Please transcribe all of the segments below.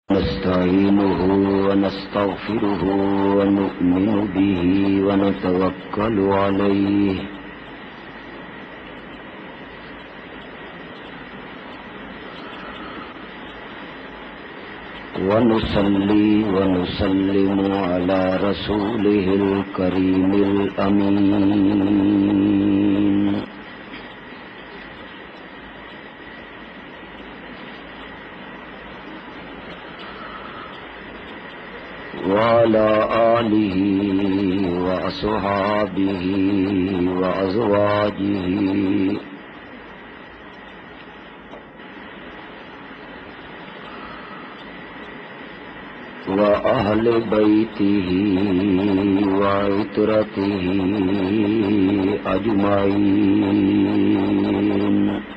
نستعينه ونستغفره ونؤمن به ونتوكل عليه ونصلي ونسلم على رسوله الكريم الأمين وعلى آله وأصحابه وأزواجه وأهل بيته وعترته أجمعين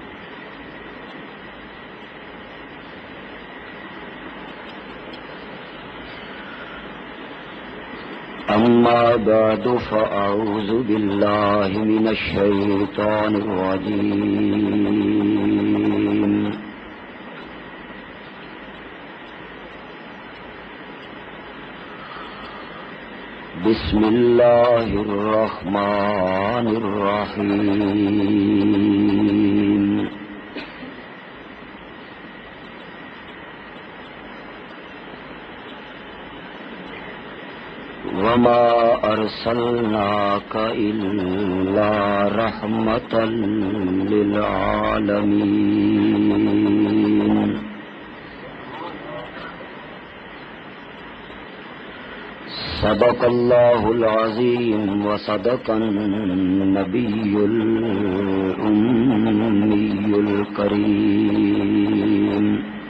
أما بعد فأعوذ بالله من الشيطان الرجيم بسم الله الرحمن الرحيم وما أرسلناك إلا رحمة للعالمين صدق الله العظيم وصدق النبي الأمي الكريم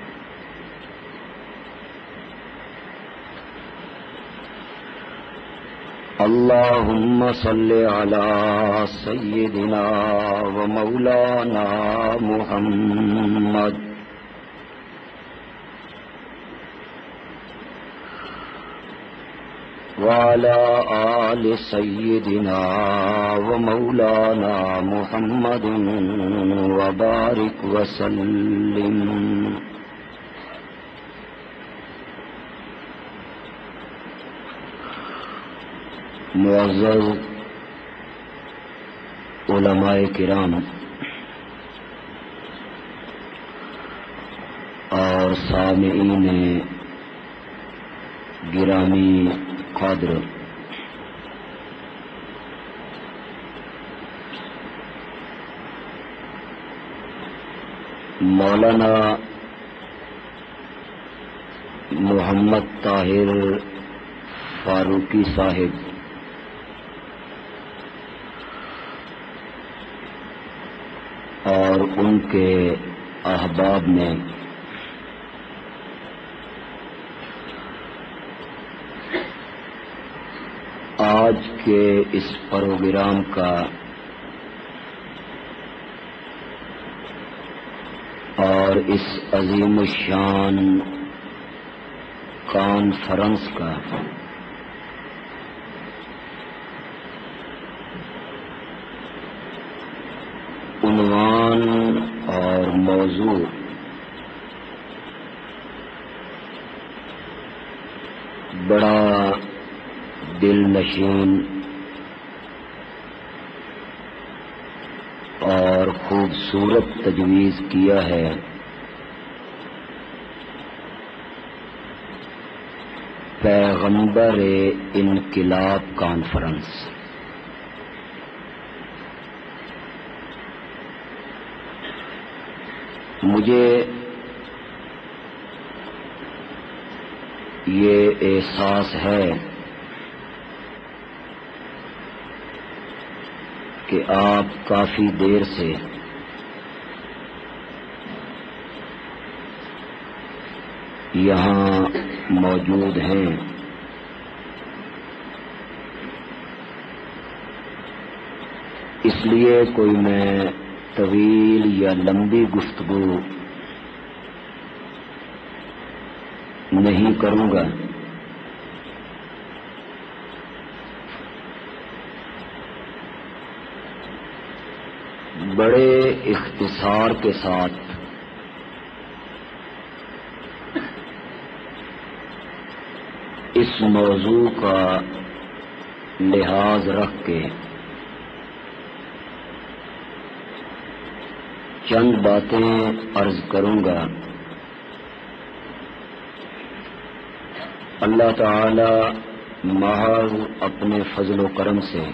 اللهم صل على سيدنا ومولانا محمد وعلى آل سيدنا ومولانا محمد وبارك وسلم معزز علماء کرام اور سامعین گرامی قادر، مولانا محمد طاہر فاروقی صاحب اور ان کے احباب نے آج کے اس پروگرام کا اور اس عظیم الشان کانفرنس کا عنوان اور موضوع بڑا دل نشین اور خوبصورت تجویز کیا ہے، پیغمبر انقلاب کانفرنس۔ مجھے یہ احساس ہے کہ آپ کافی دیر سے یہاں موجود ہیں، اس لیے کوئی میں طویل یا لمبی گفتگو نہیں کروں گا۔ بڑے اختصار کے ساتھ اس موضوع کا لحاظ رکھ کے چند باتیں عرض کروں گا. اللہ تعالی محض اپنے فضل و کرم سے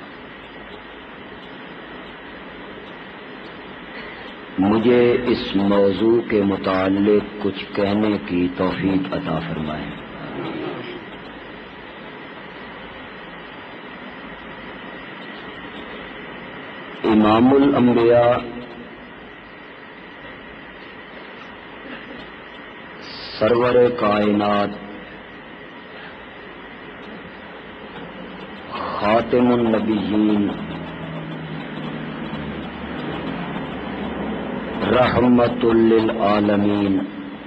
مجھے اس موضوع کے متعلق کچھ کہنے کی توفیق عطا فرمائے. امام الانبیاء سرور کائنات خاتم النبیین رحمت للعالمین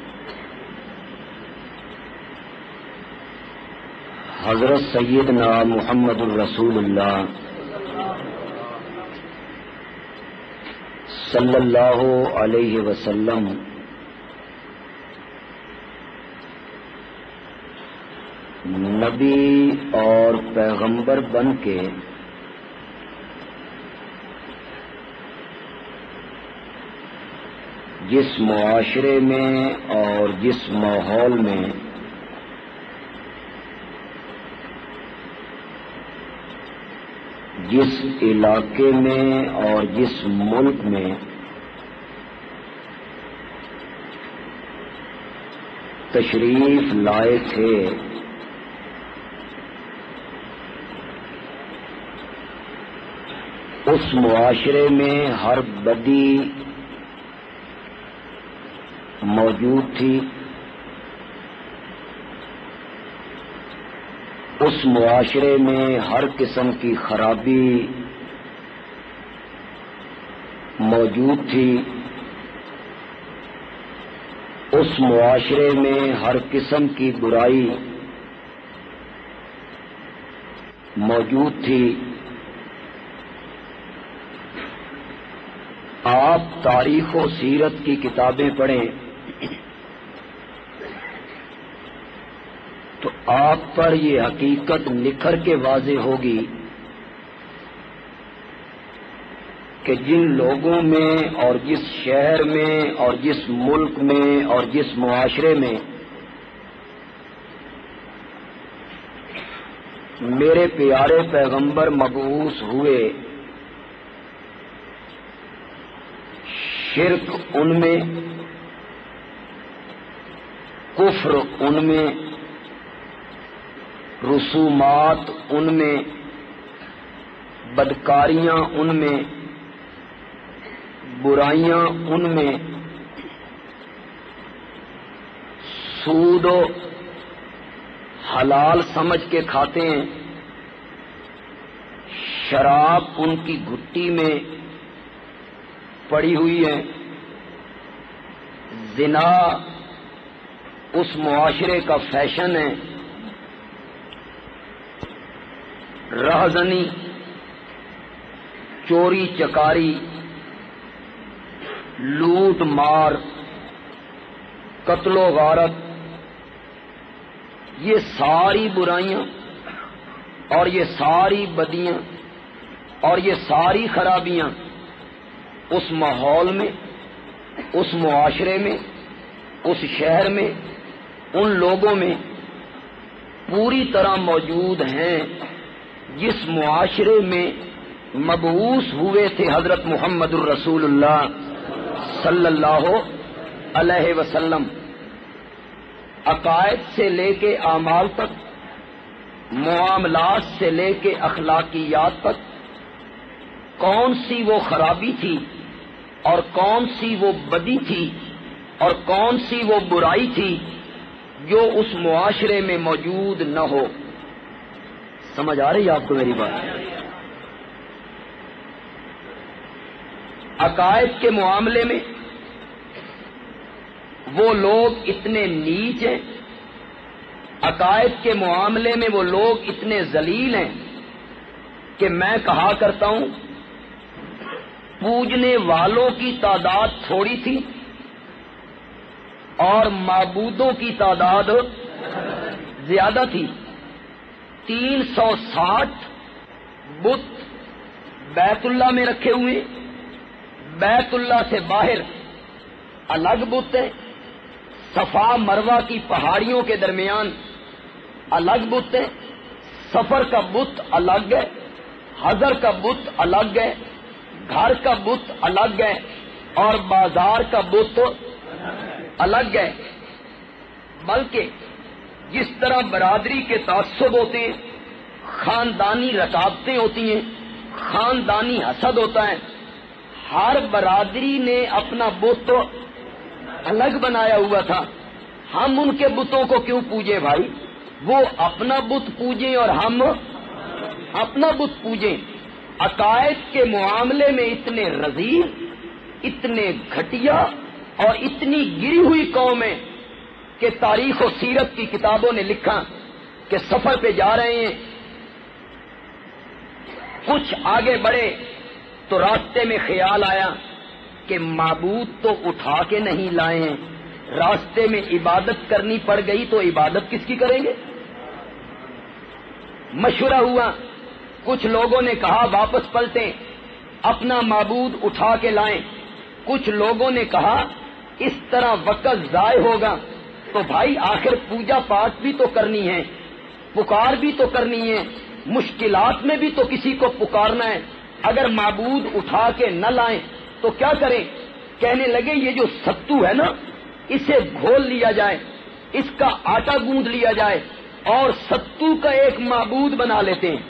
حضرت سیدنا محمد الرسول اللہ صلی اللہ علیہ وسلم نبی اور پیغمبر بن کے جس معاشرے میں اور جس ماحول میں جس علاقے میں اور جس ملک میں تشریف لائے تھے اس معاشرے میں ہر بدی موجود تھی. اس معاشرے میں ہر قسم کی خرابی موجود تھی. اس معاشرے میں ہر قسم کی برائی موجود تھی. آپ تاریخ و سیرت کی کتابیں پڑھیں تو آپ پر یہ حقیقت نکھر کے واضح ہوگی کہ جن لوگوں میں اور جس شہر میں اور جس ملک میں اور جس معاشرے میں میرے پیارے پیغمبر مبعوث ہوئے، شرک ان میں، کفر ان میں، رسومات ان میں، بدکاریاں ان میں، برائیاں ان میں، سود و حلال سمجھ کے کھاتے ہیں، شراب ان کی گھٹی میں پڑی ہوئی ہے، زنا اس معاشرے کا فیشن ہے، رہزنی، چوری چکاری، لوٹ مار، قتل و غارت، یہ ساری برائیاں اور یہ ساری بدیاں اور یہ ساری خرابیاں اس ماحول میں، اس معاشرے میں، اس شہر میں، ان لوگوں میں پوری طرح موجود ہیں جس معاشرے میں مبعوث ہوئے تھے حضرت محمد الرسول اللہ صلی اللہ علیہ وسلم. عقائد سے لے کے اعمال تک، معاملات سے لے کے اخلاقیات تک، کون سی وہ خرابی تھی اور کون سی وہ بدی تھی اور کون سی وہ برائی تھی جو اس معاشرے میں موجود نہ ہو. سمجھ آ رہی ہے آپ کو میری بات؟ عقائد کے معاملے میں وہ لوگ اتنے نیچ ہیں، عقائد کے معاملے میں وہ لوگ اتنے ذلیل ہیں کہ میں کہا کرتا ہوں پوجنے والوں کی تعداد تھوڑی تھی اور معبودوں کی تعداد زیادہ تھی، 360 بت بیت اللہ میں رکھے ہوئے، بیت اللہ سے باہر الگ بت ہے، صفا مروہ کی پہاڑیوں کے درمیان الگ بت ہے، سفر کا بت الگ ہے، حضر کا بت الگ ہے، گھر کا بت الگ ہے، اور بازار کا بت الگ ہے۔ بلکہ جس طرح برادری کے تعصب ہوتے ہیں، خاندانی رکاوٹیں ہوتی ہیں، خاندانی حسد ہوتا ہے، ہر برادری نے اپنا بت الگ بنایا ہوا تھا۔ ہم ان کے بتوں کو کیوں پوجیں بھائی؟ وہ اپنا بت پوجیں اور ہم اپنا بت پوجیں۔ عقائد کے معاملے میں اتنے رذیل، اتنے گھٹیا اور اتنی گری ہوئی قوم ہے کہ تاریخ و سیرت کی کتابوں نے لکھا کہ سفر پہ جا رہے ہیں، کچھ آگے بڑھے تو راستے میں خیال آیا کہ معبود تو اٹھا کے نہیں لائے ہیں، راستے میں عبادت کرنی پڑ گئی تو عبادت کس کی کریں گے؟ مشورہ ہوا، کچھ لوگوں نے کہا واپس پلٹیں، اپنا معبود اٹھا کے لائیں، کچھ لوگوں نے کہا اس طرح وقت ضائع ہوگا، تو بھائی آخر پوجا پاٹ بھی تو کرنی ہے، پکار بھی تو کرنی ہے، مشکلات میں بھی تو کسی کو پکارنا ہے، اگر معبود اٹھا کے نہ لائیں تو کیا کریں؟ کہنے لگے یہ جو ستو ہے نا، اسے گھول لیا جائے، اس کا آٹا گوندھ لیا جائے اور ستو کا ایک معبود بنا لیتے ہیں۔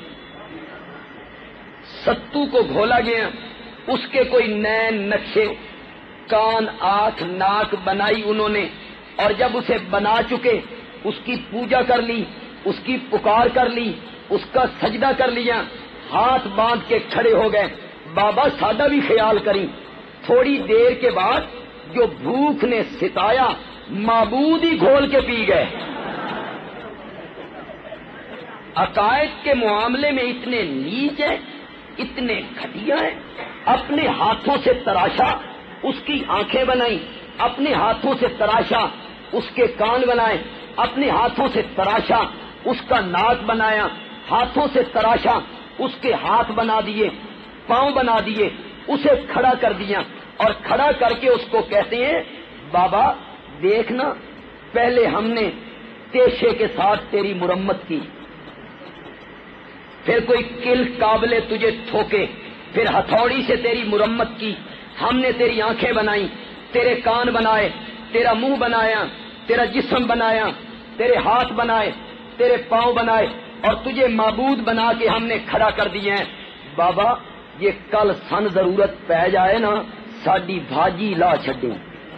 ستو کو گھولا گیا، اس کے کوئی نین نقشے، کان آنکھ ناک بنائی انہوں نے، اور جب اسے بنا چکے اس کی پوجا کر لی، اس کی پکار کر لی، اس کا سجدہ کر لیا، ہاتھ باندھ کے کھڑے ہو گئے، بابا سادہ بھی خیال کریں۔ تھوڑی دیر کے بعد جو بھوک نے ستایا، معبود ہی گھول کے پی گئے۔ عقائد کے معاملے میں اتنے نیچ ہیں، اتنے گھٹیا ہیں، اپنے ہاتھوں سے تراشا، اس کی آنکھیں بنائیں، اپنے ہاتھوں سے تراشا، اس کے کان بنائے، اپنے ہاتھوں سے تراشا، اس کا ناک بنایا، ہاتھوں سے تراشا، اس کے ہاتھ بنا دیے، پاؤں بنا دیے، اسے کھڑا کر دیا، اور کھڑا کر کے اس کو کہتے ہیں بابا دیکھنا، پہلے ہم نے تیشے کے ساتھ تیری مرمت کی، پھر کوئی کل قابل تجھے ٹھوکے، پھر ہتھوڑی سے تیری مرمت کی، ہم نے تیری آنکھیں بنائی، تیرے کان بنائے، تیرا منہ بنایا، تیرا جسم بنایا، تیرے ہاتھ بنائے، تیرے پاؤں بنائے، اور تجھے معبود بنا کے ہم نے کھڑا کر دیے ہیں۔ بابا یہ کل سن ضرورت پہ جائے نا، ساڈی بھاجی لا چھڈیں،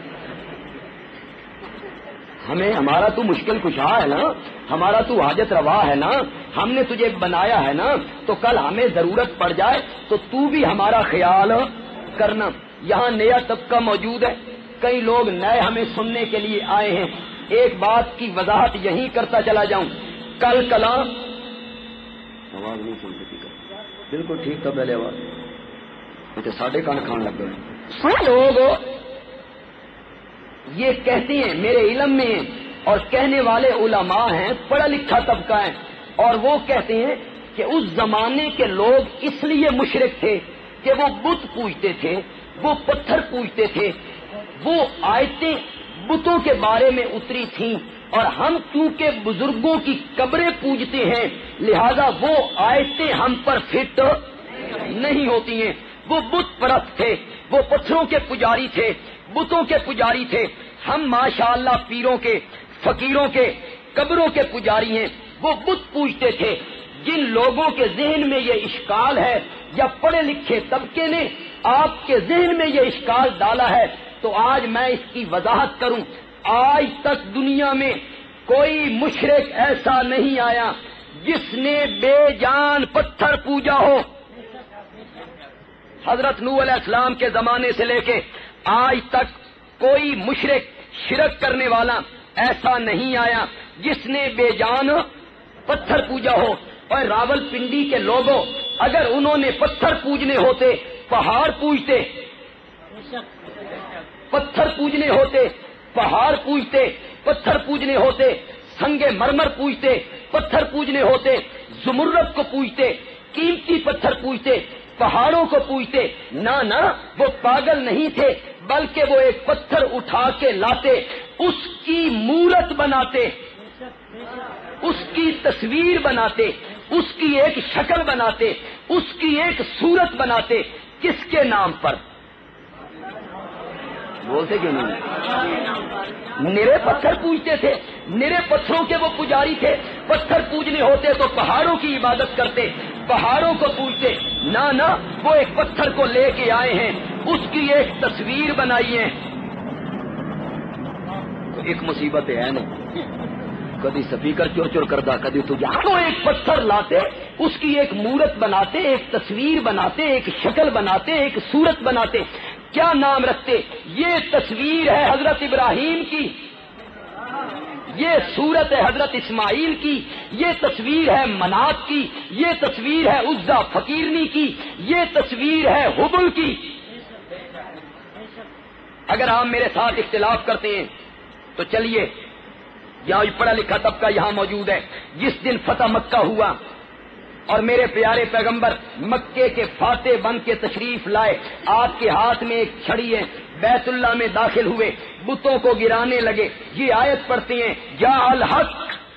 ہمیں ہمارا تو مشکل کشا ہے نا، ہمارا تو حاجت روا ہے نا، ہم نے تجھے بنایا ہے نا، تو کل ہمیں ضرورت پڑ جائے تو تو بھی ہمارا خیال کرنا۔ یہاں نیا طبقہ موجود ہے، کئی لوگ نئے ہمیں سننے کے لیے آئے ہیں، ایک بات کی وضاحت یہیں کرتا چلا جاؤں۔ کل کلام آواز نہیں سن سکی، بالکل ٹھیک تھا پہلے آواز، مجھے ساڑھے کان کھان لگ گئے۔ لوگ یہ کہتے ہیں میرے علم میں ہیں، اور کہنے والے علماء ہیں، پڑھا لکھا طبقہ ہے، اور وہ کہتے ہیں کہ اس زمانے کے لوگ اس لیے مشرک تھے کہ وہ بت پوجتے تھے، وہ پتھر پوجتے تھے، وہ آیتیں بتوں کے بارے میں اتری تھیں، اور ہم چونکہ بزرگوں کی قبریں پوجتے ہیں لہذا وہ آیتیں ہم پر فٹ نہیں ہوتی ہیں۔ وہ بت پرست تھے، وہ پتھروں کے پجاری تھے، بتوں کے پجاری تھے، ہم ماشاءاللہ پیروں کے، فقیروں کے، قبروں کے پجاری ہیں، وہ بت پوجتے تھے۔ جن لوگوں کے ذہن میں یہ اشکال ہے، یا پڑھے لکھے طبقے نے آپ کے ذہن میں یہ اشکال ڈالا ہے، تو آج میں اس کی وضاحت کروں۔ آج تک دنیا میں کوئی مشرک ایسا نہیں آیا جس نے بے جان پتھر پوجا ہو۔ حضرت نوح علیہ السلام کے زمانے سے لے کے آج تک کوئی مشرک شرک کرنے والا ایسا نہیں آیا جس نے بے جان پتھر پوجا ہو۔ اور راول پنڈی کے لوگوں اگر انہوں نے پتھر پوجنے ہوتے پہاڑ پوجتے، پتھر پوجنے ہوتے پہاڑ پوجتے، پتھر پوجنے ہوتے संगे मरमर पूजते, पत्थर पूजने होते, जुमुर्रत को पूजते, कीमती पत्थर पूजते, पहाड़ों को पूजते। ना ना, वो पागल नहीं थे, बल्कि वो एक पत्थर उठा के लाते, उसकी मूरत बनाते, उसकी तस्वीर बनाते, उसकी एक शक्ल बनाते, उसकी एक सूरत बनाते। किसके नाम पर? बोलते क्यों नहीं? निरे पत्थर पूजते थे, निरे पत्थरों के वो पुजारी थे। पत्थर पूजने होते तो पहाड़ों की इबादत करते, पहाड़ों को पूजते। ना ना, वो एक पत्थर को लेके आए हैं, उसकी एक तस्वीर बनाई है। तो एक मुसीबत है ना, कभी स्पीकर चोर चोर करदा, कभी तो एक पत्थर लाते, उसकी एक मूरत बनाते, एक तस्वीर बनाते, एक शक्ल बनाते, एक सूरत बनाते। क्या नाम रखते? ये तस्वीर है हजरत इब्राहिम की, ये सूरत है हजरत इस्माइल की, ये तस्वीर है मनात की, ये तस्वीर है उज्जा फकीरनी की, ये तस्वीर है हुबुल की। अगर आप मेरे साथ इख्तिलाफ करते हैं तो चलिए, यहाँ पढ़ा लिखा तबका यहाँ मौजूद है। जिस दिन फतह मक्का हुआ और मेरे प्यारे पैगंबर मक्के के फाते बन के तशरीफ लाए, आपके हाथ में एक छड़ी है, बैतुल्लाह में दाखिल हुए, बुतों को गिराने लगे। ये आयत पढ़ते हैं, जा अल हक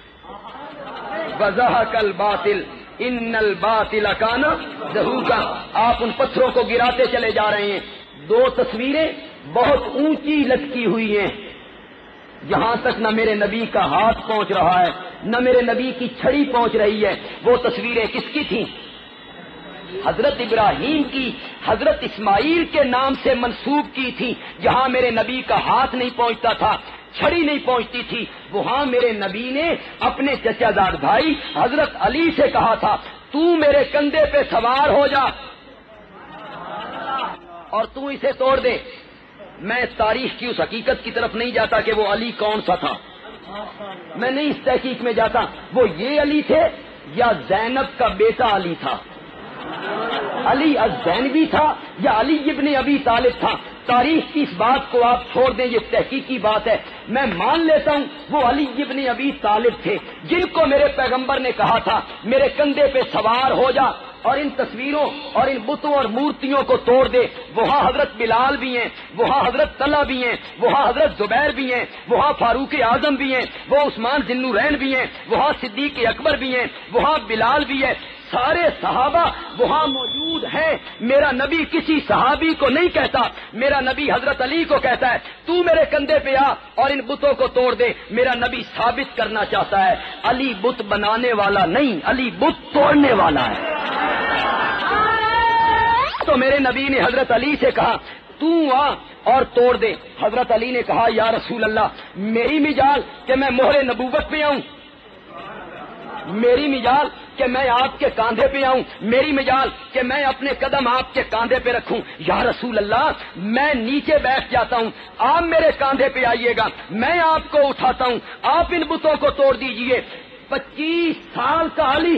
वज़हकल बातिल इन्नल बातिल काना ज़हूका। आप उन पत्थरों को गिराते चले जा रहे हैं। दो तस्वीरें बहुत ऊंची लटकी हुई हैं, यहां तक न मेरे नबी का हाथ पहुंच रहा है, न मेरे नबी की छड़ी पहुंच रही है। वो तस्वीरें किसकी थी? हजरत इब्राहिम की, हजरत इस्माइल के नाम से मंसूब की थी। जहां मेरे नबी का हाथ नहीं पहुंचता था, छड़ी नहीं पहुंचती थी, वहां मेरे नबी ने अपने चचाजाद भाई हजरत अली से कहा था, तू मेरे कंधे पे सवार हो जा और तू इसे तोड़ दे। मैं तारीख की उस हकीकत की तरफ नहीं जाता कि वो अली कौन सा था, मैं नहीं इस तहकीक में जाता वो ये अली थे या ज़ैनब का बेटा अली था, अली अज़-ज़ैनबी था या अली इब्ने अबी तालिब था। तारीख की इस बात को आप छोड़ दें, ये तहकीकी बात है। मैं मान लेता हूँ वो अली इब्ने अबी तालिब थे, जिनको मेरे पैगंबर ने कहा था मेरे कंधे पे सवार हो जा और इन तस्वीरों और इन बुतों और मूर्तियों को तोड़ दे। वहाँ हजरत बिलाल भी हैं, वहाँ हजरत तला भी हैं, वहाँ हजरत जुबैर भी हैं, वहाँ फारूक आजम भी हैं, वो उस्मान जिन्नुरैन भी हैं, वहाँ सिद्दीक अकबर भी हैं, वहाँ बिलाल भी है। सारे सहाबा वहाँ मौजूद हैं। मेरा नबी किसी सहाबी को नहीं कहता, मेरा नबी हजरत अली को कहता है, तू मेरे कंधे पे आ और इन बुतों को तोड़ दे। मेरा नबी साबित करना चाहता है अली बुत बनाने वाला नहीं, अली बुत तोड़ने वाला है। तो मेरे नबी ने हजरत अली से कहा, तू आ और तोड़ दे। हजरत अली ने कहा, या रसूल अल्लाह, मेरी मिजाल कि मैं मोहरे नबूवत पे आऊं, मेरी मिजाल कि मैं आपके कांधे पे आऊं, मेरी मिजाल कि मैं अपने कदम आपके कांधे पे रखूं। या रसूल अल्लाह, मैं नीचे बैठ जाता हूं, आप मेरे कांधे पे आइएगा, मैं आपको उठाता हूं, आप इन बुतों को तोड़ दीजिए। 25 साल का अली,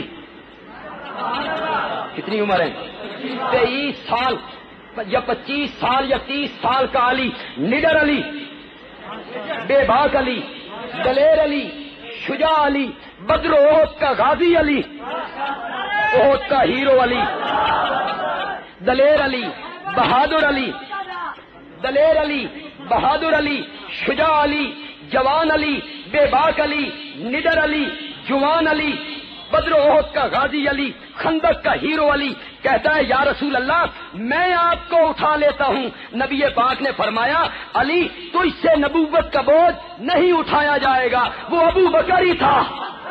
कितनी उम्र है? 23 साल या 25 साल या 30 साल का अली, निडर अली, बेबाक अली, दलेर अली, शुजा अली, बद्र ओहद का गाजी अली, ओहद का हीरो अली, दलेर अली, बहादुर अली, दलेर अली, बहादुर अली, शुजा अली, जवान अली, बेबाक अली, निडर अली, जुवान अली, बद्र ओहद का गाजी अली, खंदक का हीरो अली। कहता है, या रसूल अल्लाह, मैं आपको उठा लेता हूँ। नबी पाक ने फरमाया, अली तुझसे नबूवत का बोझ नहीं उठाया जाएगा, वो अबू बकर ही था।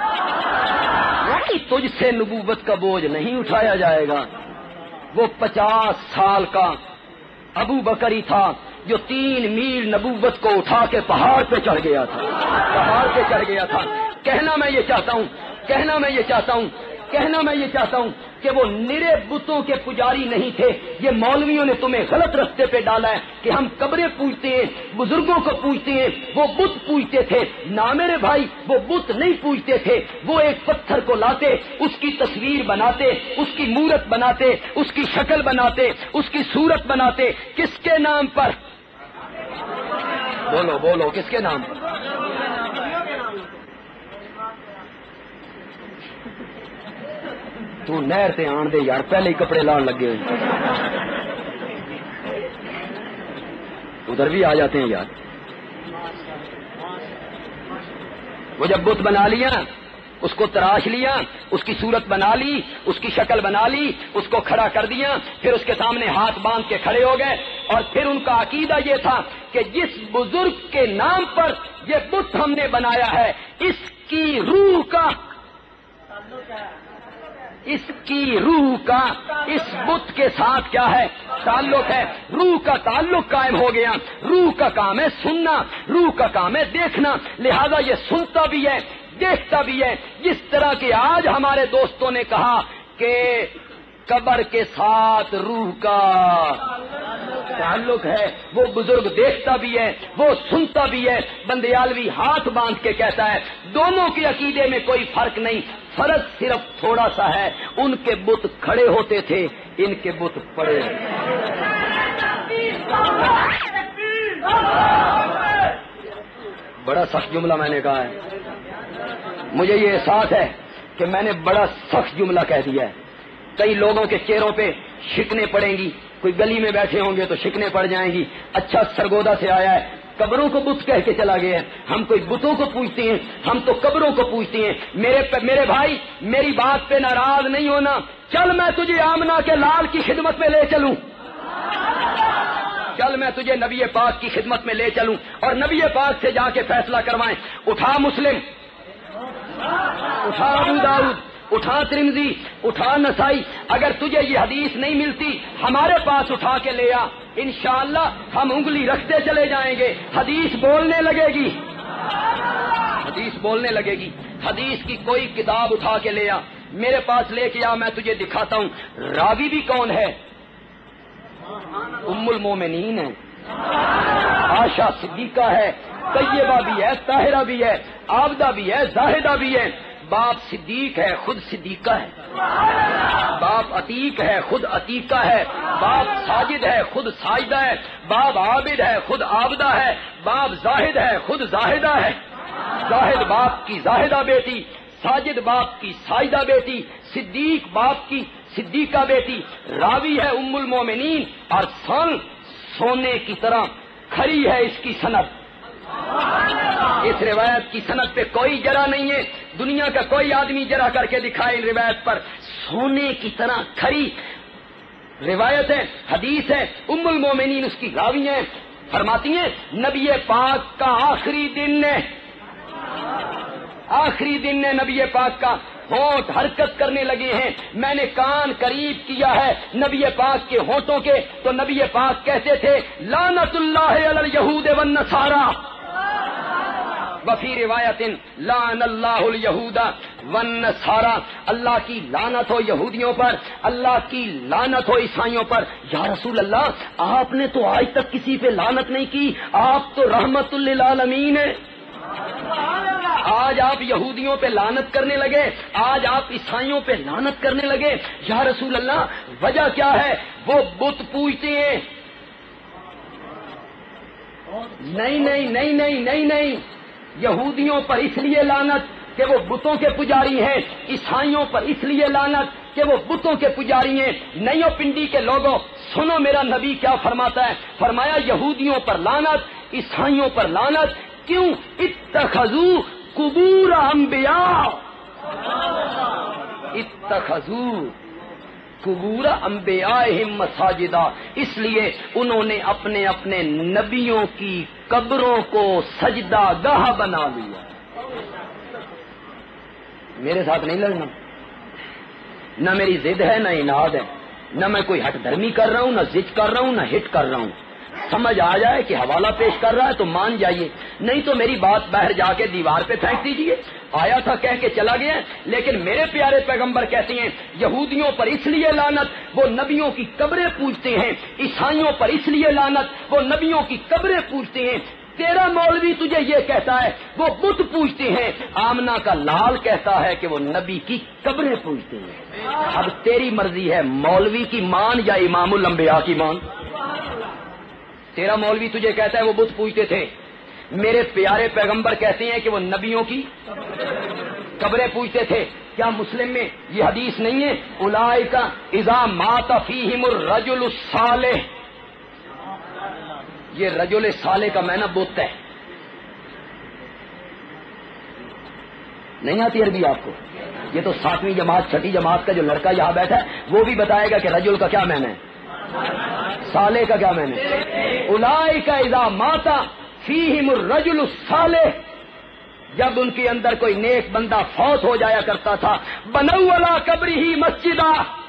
तुझसे नबूवत का बोझ नहीं उठाया जाएगा, वो 50 साल का अबू बकर ही था जो 3 मील नबूवत को उठा के पहाड़ पे चढ़ गया था, पहाड़ पे चढ़ गया था। कहना मैं ये चाहता हूँ, कहना मैं ये चाहता हूँ, कहना मैं ये चाहता हूँ कि वो निरे बुतों के पुजारी नहीं थे। ये मौलवियों ने तुम्हें गलत रास्ते पे डाला है कि हम कब्रें पूजते हैं, बुजुर्गों को पूजते हैं, वो बुत पूजते थे। ना मेरे भाई, वो बुत नहीं पूजते थे, वो एक पत्थर को लाते, उसकी तस्वीर बनाते, उसकी मूरत बनाते, उसकी शक्ल बनाते, उसकी सूरत बनाते। किसके नाम पर? बोलो बोलो, किसके नाम पर? تو نہر تے آن دے یار، پہلے ہی کپڑے لان لگے ہوئے، ادھر بھی آ جاتے ہیں یار۔ وہ جب بت بنا لیا، اس کو تراش لیا، اس کی صورت بنا لی، اس کی شکل بنا لی، اس کو کھڑا کر دیا، پھر اس کے سامنے ہاتھ باندھ کے کھڑے ہو گئے، اور پھر ان کا عقیدہ یہ تھا کہ جس بزرگ کے نام پر یہ بت ہم نے بنایا ہے، اس کی روح کا اس بت کے ساتھ کیا ہے؟ تعلق ہے۔ روح کا تعلق قائم ہو گیا۔ روح کا کام ہے سننا، روح کا کام ہے دیکھنا، لہذا یہ سنتا بھی ہے، دیکھتا بھی ہے۔ جس طرح کہ آج ہمارے دوستوں نے کہا کہ قبر کے ساتھ روح کا تعلق ہے، وہ بزرگ دیکھتا بھی ہے، وہ سنتا بھی ہے۔ بندیالوی ہاتھ باندھ کے کہتا ہے دونوں کے عقیدے میں کوئی فرق نہیں، فرق صرف تھوڑا سا ہے، ان کے بت کھڑے ہوتے تھے، ان کے بت پڑے۔ بڑا سخت جملہ میں نے کہا ہے، مجھے یہ احساس ہے کہ میں نے بڑا سخت جملہ کہہ دیا ہے۔ کئی لوگوں کے چہروں پہ شکنیں پڑیں گی، کوئی گلی میں بیٹھے ہوں گے تو شکنیں پڑ جائیں گی، اچھا سرگودا سے آیا ہے، قبروں کو بت کہہ کے چلا گیا ہے۔ ہم کوئی بتوں کو پوچھتے ہیں، ہم تو قبروں کو پوچھتے ہیں۔ میرے بھائی، میری بات پہ ناراض نہیں ہونا، چل میں تجھے آمنہ کے لال کی خدمت میں لے چلوں، چل میں تجھے نبی پاک کی خدمت میں لے چلوں اور نبی پاک سے جا کے فیصلہ کروائیں۔ اٹھا مسلم، اٹھا ابو داؤد، اٹھا ترمذی، اٹھا نسائی، اگر تجھے یہ حدیث نہیں ملتی ہمارے پاس اٹھا کے لے آ، انشاءاللہ ہم انگلی رکھتے چلے جائیں گے، حدیث بولنے لگے گی، حدیث بولنے لگے گی۔ حدیث کی کوئی کتاب اٹھا کے لے آ، میرے پاس لے کے آ، میں تجھے دکھاتا ہوں راوی بھی کون ہے، ام المومنین ہے، عائشہ صدیقہ ہے، طیبہ بھی ہے، طاہرہ بھی ہے، عابدہ بھی ہے، زاہدہ بھی ہے۔ باپ صدیق ہے، خود صدیقہ ہے، باپ عتیق ہے، خود عتیقہ ہے، باپ ساجد ہے، خود ساجدہ ہے، باپ عابد ہے، خود عابدہ ہے، باپ زاہد ہے، خود زاہدہ ہے، زاہد باپ کی زاہدہ بیٹی، ساجد باپ کی ساجدہ بیٹی، صدیق باپ کی صدیقہ بیٹی، راوی ہے ام المومنین، اور سونے کی طرح کھری ہے اس کی سند، اس روایت کی سند پہ کوئی جرا نہیں ہے، دنیا کا کوئی آدمی جرا کر کے دکھائے ان روایت پر، سونے کی طرح کھری روایت ہے، حدیث ہے، ام المومنین اس کی راوی ہیں، فرماتی ہیں نبی پاک کا آخری دن ہے، آخری دن ہے نبی پاک کا، ہونٹ حرکت کرنے لگے ہیں، میں نے کان قریب کیا ہے نبی پاک کے ہونٹوں کے، تو نبی پاک کہتے تھے لعنت اللہ علی الیہود والنصارى، وفی روایت لعن اللہ الیہود والنصارى، اللہ کی لعنت ہو یہودیوں پر، اللہ کی لعنت ہو عیسائیوں پر۔ یا رسول اللہ، آپ نے تو آج تک کسی پہ لعنت نہیں کی، آپ تو رحمت للعالمین ہیں، آج آپ یہودیوں پہ لعنت کرنے لگے، آج آپ عیسائیوں پہ لعنت کرنے لگے۔ یا رسول اللہ، وجہ کیا ہے؟ وہ بت پوجتے ہیں۔ نہیں نہیں نہیں نہیں نہیں نہیں، یہودیوں پر اس لیے لعنت کہ وہ بتوں کے پجاری ہیں، عیسائیوں پر اس لیے لعنت کہ وہ بتوں کے پجاری ہیں۔ نہیں ہو پنڈی کے لوگوں، سنو میرا نبی کیا فرماتا ہے، فرمایا یہودیوں پر لعنت، عیسائیوں پر لعنت، کیوں؟ اتخذوا قبور انبیاء، اتخذوا قبور انبیائہم مساجدہ، اس لیے انہوں نے اپنے اپنے نبیوں کی قبروں کو سجدہ گاہ بنا لیا۔ میرے ساتھ نہیں لڑنا، نہ میری ضد ہے نہ اناد ہے، نہ میں کوئی ہٹ دھرمی کر رہا ہوں، نہ ضد کر رہا ہوں، نہ ہٹ کر رہا ہوں۔ سمجھ آ جائے کہ حوالہ پیش کر رہا ہے تو مان جائیے، نہیں تو میری بات باہر جا کے دیوار پہ پھینک دیجیے۔ آیا تھا کہہ کے چلا گیا، لیکن میرے پیارے پیغمبر کہتے ہیں یہودیوں پر اس لیے لعنت وہ نبیوں کی قبریں پوجتے ہیں، عیسائیوں پر اس لیے لعنت وہ نبیوں کی قبریں پوجتے ہیں۔ تیرا مولوی تجھے یہ کہتا ہے وہ بت پوجتے ہیں، آمنہ کا لال کہتا ہے کہ وہ نبی کی قبریں پوجتے ہیں۔ اب تیری مرضی ہے، مولوی کی مان یا امام الانبیاء کی مان۔ تیرا مولوی تجھے کہتا ہے وہ بت پوجتے تھے، میرے پیارے پیغمبر کہتے ہیں کہ وہ نبیوں کی قبریں پوجتے تھے۔ کیا مسلم میں یہ حدیث نہیں ہے اولئک اذا مات فیہم الرجل الصالح؟ یہ رجل صالح کا معنی بت ہے. نہیں آتی عربی آپ کو؟ یہ تو 7ویں جماعت 6ٹھی جماعت کا جو لڑکا یہاں بیٹھا ہے وہ بھی بتائے گا کہ رجل کا کیا معنی ہے، صالح کا کیا معنی ہے. اولئک اذا مات فیہم الرجل الصالح، جب ان کے اندر کوئی نیک بندہ فوت ہو جایا کرتا تھا، بنوا علی قبرہ مسجدا،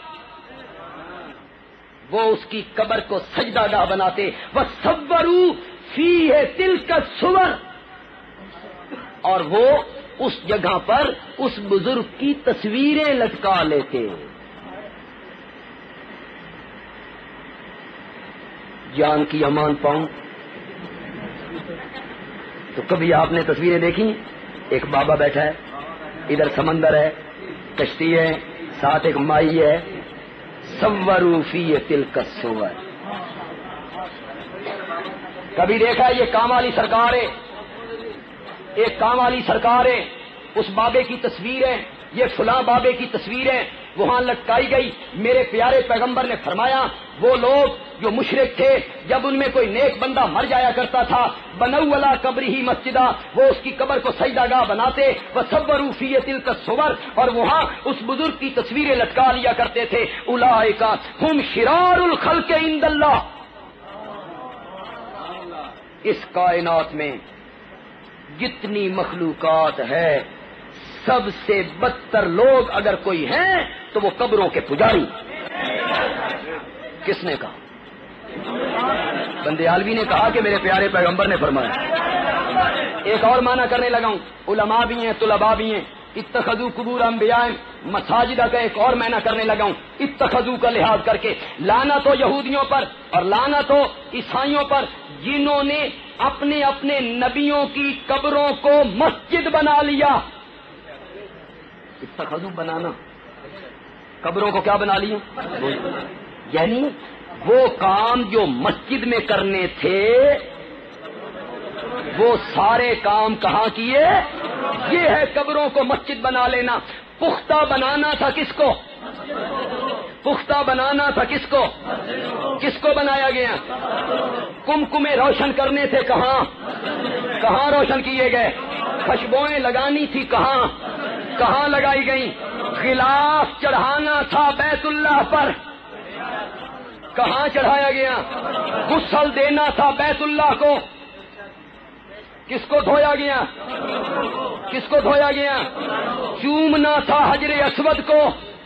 وہ اس کی قبر کو سجدہ گاہ بناتے، وصوروا فیہ تلک الصور، اور وہ اس جگہ پر اس بزرگ کی تصویریں لٹکا لیتے. جان کی امان پاؤں تو کبھی آپ نے تصویریں دیکھی؟ ایک بابا بیٹھا ہے، ادھر سمندر ہے، کشتی ہے، ساتھ ایک مائی ہے، صوروا فیہ تلک الصور. کبھی دیکھا یہ کام والی سرکار ہے، ایک کام والی سرکار ہے، اس بابے کی تصویر ہے، یہ فلاں بابے کی تصویر ہے، وہاں لٹکائی گئی. میرے پیارے پیغمبر نے فرمایا وہ لوگ جو مشرک تھے جب ان میں کوئی نیک بندہ مر جایا کرتا تھا، بنوا علی قبرہ مسجدا، وہ اس کی قبر کو سجدہ گاہ بناتے، وصوروا فیہ تلک الصور، اور وہاں اس بزرگ کی تصویریں لٹکا لیا کرتے تھے. اولئک ہم شرار الخلق عند اللہ. اس کائنات میں جتنی مخلوقات ہے سب سے بدتر لوگ اگر کوئی ہیں تو وہ قبروں کے پجاری. کس نے کہا؟ بندے عالوی نے کہا کہ میرے پیارے پیغمبر نے فرمایا. ایک اور معنی کرنے لگا ہوں، علماء بھی ہیں طلباء بھی ہیں. اتخذوا قبور انبیاء مساجدہ کا ایک اور معنی کرنے لگا ہوں، اتخذوا کا لحاظ کر کے. لعنت ہو یہودیوں پر اور لعنت ہو عیسائیوں پر جنہوں نے اپنے اپنے نبیوں کی قبروں کو مسجد بنا لیا. اتخذوا بنانا، قبروں کو کیا بنا لیا؟ یعنی وہ کام جو مسجد میں کرنے تھے وہ سارے کام کہاں کیے؟ یہ ہے قبروں کو مسجد بنا لینا. پختہ بنانا تھا کس کو؟ پختہ بنانا تھا کس کو؟ کس کو بنایا گیا؟ کمکمے روشن کرنے تھے، کہاں کہاں روشن کیے گئے؟ خوشبوئیں لگانی تھی، کہاں کہاں لگائی گئیں؟ غلاف چڑھانا تھا بیت اللہ پر، کہاں چڑھایا گیا؟ غسل دینا تھا بیت اللہ کو، کس کو دھویا گیا؟ کس کو دھویا گیا؟ چومنا تھا حجر اسود کو،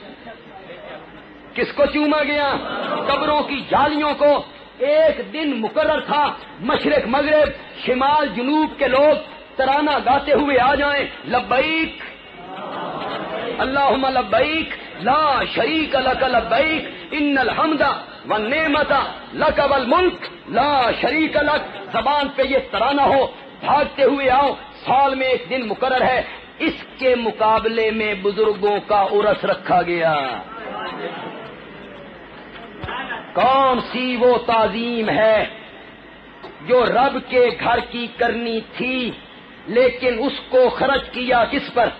کس کو چوما گیا؟ قبروں کی جالیوں کو. ایک دن مقرر تھا مشرق مغرب شمال جنوب کے لوگ ترانہ گاتے ہوئے آ جائیں، لبیک اللہم لبیک لا شریک لک لبیک ان الحمد والنعمت لک والملک لا شریک لک. زبان پہ یہ ترانہ ہو، بھاگتے ہوئے آؤ. سال میں ایک دن مقرر ہے، اس کے مقابلے میں بزرگوں کا عرس رکھا گیا. کون سی وہ تعظیم ہے جو رب کے گھر کی کرنی تھی لیکن اس کو خرچ کیا کس پر؟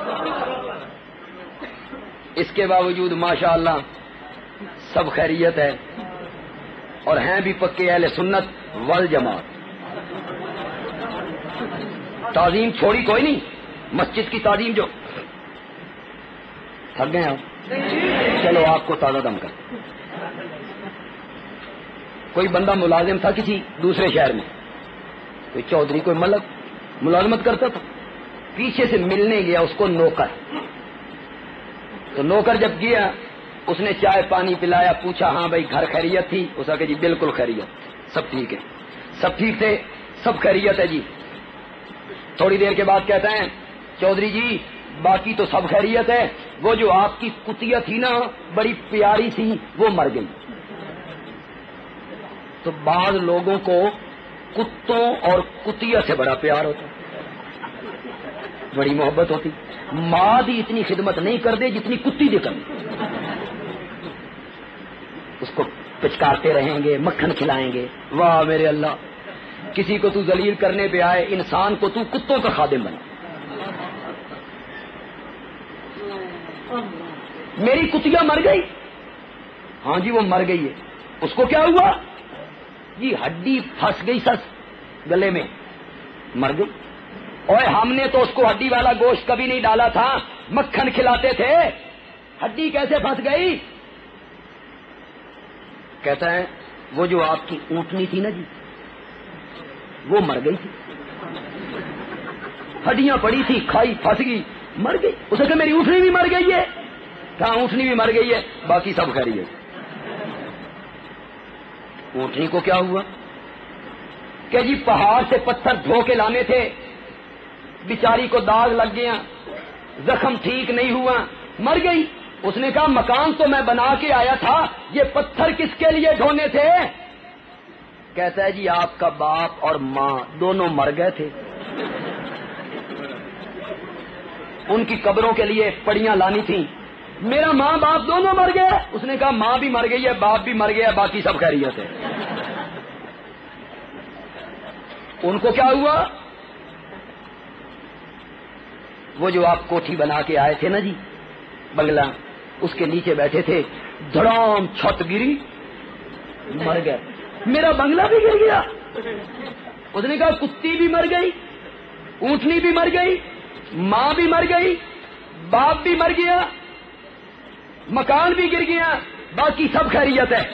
اس کے باوجود ماشاءاللہ سب خیریت ہے اور ہیں بھی پکے اہل سنت والجماعت. تعظیم چھوڑی کوئی نہیں. مسجد کی تعظیم جو تھک گئے آپ، چلو آپ کو تازہ دم کر. کوئی بندہ ملازم تھا کسی دوسرے شہر میں، کوئی چودھری کوئی ملک ملازمت کرتا تھا، پیچھے سے ملنے گیا اس کو نوکر. تو نوکر جب گیا اس نے چائے پانی پلایا، پوچھا ہاں بھائی گھر خیریت تھی؟ اس نے کہا جی بالکل خیریت، سب ٹھیک ہے. سب ٹھیک تھے؟ سب خیریت ہے جی. تھوڑی دیر کے بعد کہتا ہے چودھری جی باقی تو سب خیریت ہے، وہ جو آپ کی کتیا تھی نا بڑی پیاری تھی وہ مر گئی. تو بعض لوگوں کو کتوں اور کتیا سے بڑا پیار ہوتا، بڑی محبت ہوتی. ماں بھی اتنی خدمت نہیں کر دے جتنی کتی دے کر دے. اس کو پچکارتے رہیں گے، مکھن کھلائیں گے. واہ میرے اللہ، کسی کو تو ذلیل کرنے پہ آئے، انسان کو تو کتوں کا خادم بنا. میری کتیا مر گئی؟ ہاں جی وہ مر گئی ہے. اس کو کیا ہوا؟ جی ہڈی پھنس گئی سس گلے میں، مر گئی. اور ہم نے تو اس کو ہڈی والا گوشت کبھی نہیں ڈالا تھا، مکھن کھلاتے تھے، ہڈی کیسے پھنس گئی؟ کہتا ہے وہ جو آپ کی اونٹنی تھی نا جی وہ مر گئی تھی، ہڈیاں پڑی تھی، کھائی پھنس گئی مر گئی. اسے کہ میری اونٹنی بھی مر گئی ہے. کہاں اونٹنی بھی مر گئی ہے، باقی سب خیریت ہے. اونٹنی کو کیا ہوا کہ جی پہاڑ سے پتھر دھو کے لانے تھے، بیچاری کو داغ لگ گیا، زخم ٹھیک نہیں ہوا، مر گئی. اس نے کہا مکان تو میں بنا کے آیا تھا، یہ پتھر کس کے لیے ڈھونے تھے؟ کہتا ہے جی آپ کا باپ اور ماں دونوں مر گئے تھے، ان کی قبروں کے لیے پڑیاں لانی تھیں، میرا ماں باپ دونوں مر گئے. اس نے کہا ماں بھی مر گئی ہے، باپ بھی مر گیا، باقی سب خیریت ہے. ان کو کیا ہوا؟ وہ جو آپ کوٹھی بنا کے آئے تھے نا جی بنگلہ، اس کے نیچے بیٹھے تھے، دھڑام چھت گری، مر گئے. میرا بنگلہ بھی گر گیا. اس نے کہا کتی بھی مر گئی، اونٹنی بھی مر گئی، ماں بھی مر گئی، باپ بھی مر گیا، مکان بھی گر گیا، باقی سب خیریت ہے.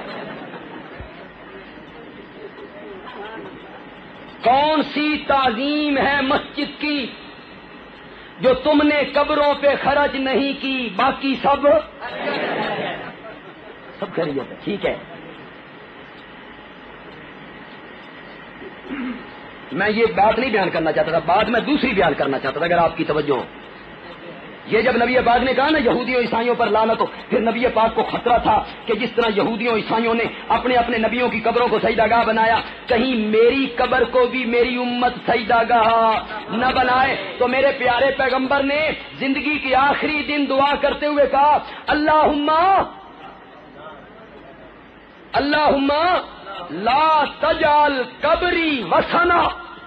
کون سی تعظیم ہے مسجد کی جو تم نے قبروں پہ خرچ نہیں کی؟ باقی سب خیریت ہے. ٹھیک ہے، میں یہ بات نہیں بیان کرنا چاہتا تھا، بعد میں دوسری بیان کرنا چاہتا تھا اگر آپ کی توجہ ہو. یہ جب نبی پاک نے کہا نا یہودیوں عیسائیوں پر لعنت ہو، پھر نبی پاک کو خطرہ تھا کہ جس طرح یہودیوں عیسائیوں نے اپنے اپنے نبیوں کی قبروں کو سجدہ گاہ بنایا، کہیں میری قبر کو بھی میری امت سجدہ گاہ نہ بنائے. تو میرے پیارے پیغمبر نے زندگی کے آخری دن دعا کرتے ہوئے کہا اللہم لا تجعل قبری وثنا.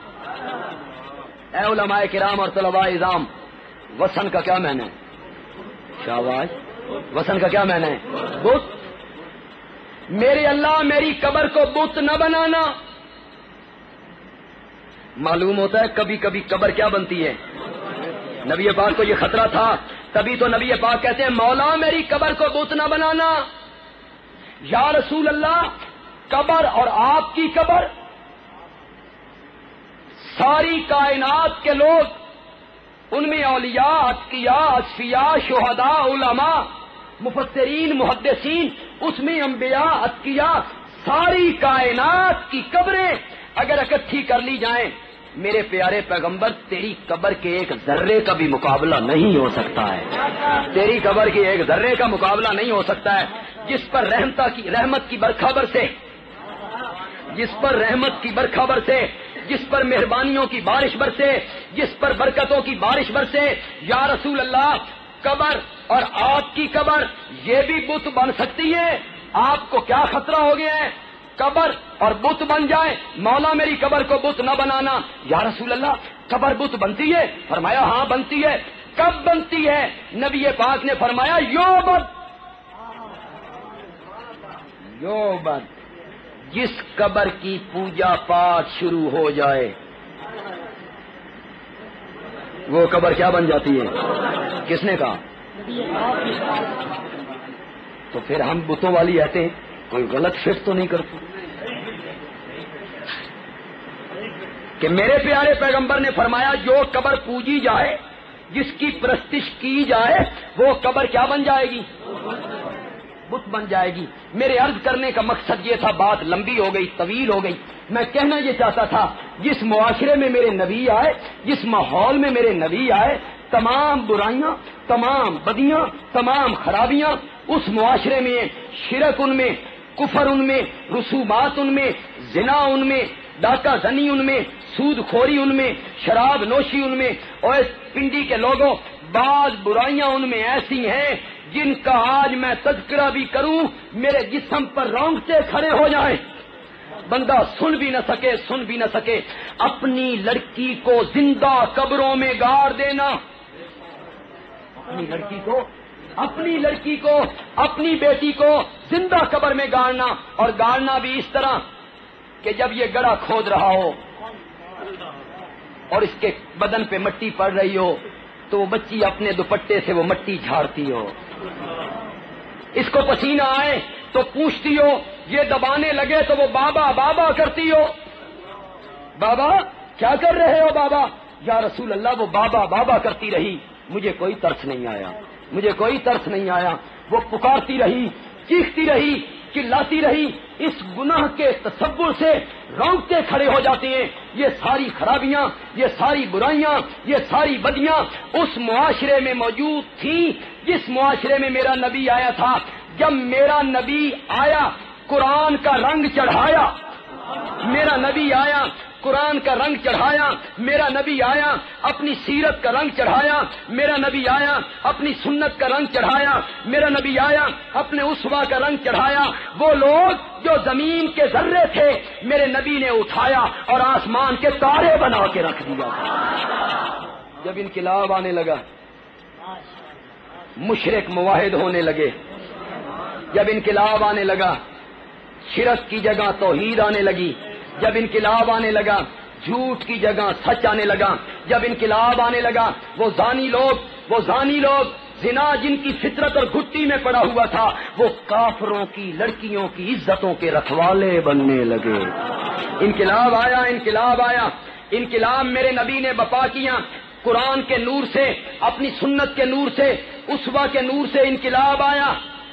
اے علماء کرام اور طلباء اعظام، وسن کا کیا معنی ہے؟ شاباش. وسن کا کیا معنی ہے؟ بت. میرے اللہ میری قبر کو بت نہ بنانا. معلوم ہوتا ہے کبھی کبھی قبر کیا بنتی ہے. نبی پاک کو یہ خطرہ تھا، تبھی تو نبی پاک کہتے ہیں مولا میری قبر کو بت نہ بنانا. یا رسول اللہ قبر اور آپ کی قبر، ساری کائنات کے لوگ، ان میں اولیاء، اتقیاء، اصفیاء، شہداء، علماء، مفسرین، محدثین، اس میں انبیاء، اتقیاء، ساری کائنات کی قبریں اگر اکٹھی کر لی جائیں، میرے پیارے پیغمبر تیری قبر کے ایک ذرے کا بھی مقابلہ نہیں ہو سکتا ہے. تیری قبر کے ایک ذرے کا مقابلہ نہیں ہو سکتا ہے. جس پر رحمت کی برکھا برسے، جس پر رحمت کی برکھا برسے، جس پر مہربانیوں کی بارش برسے، جس پر برکتوں کی بارش برسے. یا رسول اللہ قبر اور آپ کی قبر یہ بھی بت بن سکتی ہے. آپ کو کیا خطرہ ہو گیا ہے؟ قبر اور بت بن جائے. مولا میری قبر کو بت نہ بنانا. یا رسول اللہ قبر بت بنتی ہے؟ فرمایا ہاں بنتی ہے. کب بنتی ہے؟ نبی پاک نے فرمایا یوبد، جس قبر کی پوجا پاٹ شروع ہو جائے وہ قبر کیا بن جاتی ہے؟ کس نے کہا؟ تو پھر ہم بتوں والی آتے ہیں، کوئی غلط فٹ تو نہیں کرتے کہ میرے پیارے پیغمبر نے فرمایا جو قبر پوجی جائے، جس کی پرستش کی جائے، وہ قبر کیا بن جائے گی؟ بت بن جائے گی. میرے عرض کرنے کا مقصد یہ تھا، بات لمبی ہو گئی، طویل ہو گئی. میں کہنا یہ چاہتا تھا جس معاشرے میں میرے نبی آئے، جس ماحول میں میرے نبی آئے، تمام برائیاں، تمام بدیاں، تمام خرابیاں اس معاشرے میں، شرک ان میں، کفر ان میں، رسومات ان میں، زنا ان میں، ڈاکہ زنی ان میں، سود خوری ان میں، شراب نوشی ان میں، اور اس پنڈی کے لوگوں بعض برائیاں ان میں ایسی ہیں جن کا آج میں تذکرہ بھی کروں میرے جسم پر رونگٹے کھڑے ہو جائیں، بندہ سن بھی نہ سکے. اپنی لڑکی کو زندہ قبروں میں گاڑ دینا، اپنی لڑکی کو اپنی بیٹی کو زندہ قبر میں گاڑنا، اور گاڑنا بھی اس طرح کہ جب یہ گڑھا کھود رہا ہو اور اس کے بدن پہ مٹی پڑ رہی ہو تو وہ بچی اپنے دوپٹے سے وہ مٹی جھاڑتی ہو، اس کو پسینہ آئے تو پوچھتی ہو، یہ دبانے لگے تو وہ بابا بابا کرتی ہو، بابا کیا کر رہے ہو بابا؟ یا رسول اللہ وہ بابا بابا کرتی رہی، مجھے کوئی ترس نہیں آیا، مجھے کوئی ترس نہیں آیا، وہ پکارتی رہی، چیختی رہی، چلاتی رہی، اس گناہ کے تصور سے رونگٹے کھڑے ہو جاتے ہیں۔ یہ ساری خرابیاں، یہ ساری برائیاں، یہ ساری بدیاں اس معاشرے میں موجود تھیں جس معاشرے میں میرا نبی آیا تھا۔ جب میرا نبی آیا قرآن کا رنگ چڑھایا، میرا نبی آیا قرآن کا رنگ چڑھایا، میرا نبی آیا اپنی سیرت کا رنگ چڑھایا، میرا نبی آیا اپنی سنت کا رنگ چڑھایا، میرا نبی آیا اپنے اسوہ کا رنگ چڑھایا۔ وہ لوگ جو زمین کے ذرے تھے میرے نبی نے اٹھایا اور آسمان کے تارے بنا کے رکھ دیا۔ جب انقلاب آنے لگا مشرک موحد ہونے لگے، جب انقلاب آنے لگا شرک کی جگہ توحید آنے لگی، جب انقلاب آنے لگا جھوٹ کی جگہ سچ آنے لگا، جب انقلاب آنے لگا وہ زانی لوگ زنا جن کی فطرت اور گھٹی میں پڑا ہوا تھا وہ کافروں کی لڑکیوں کی عزتوں کے رکھوالے بننے لگے۔ انقلاب آیا، انقلاب میرے نبی نے بپا کیا، قرآن کے نور سے، اپنی سنت کے نور سے، اسوہ کے نور سے انقلاب آیا۔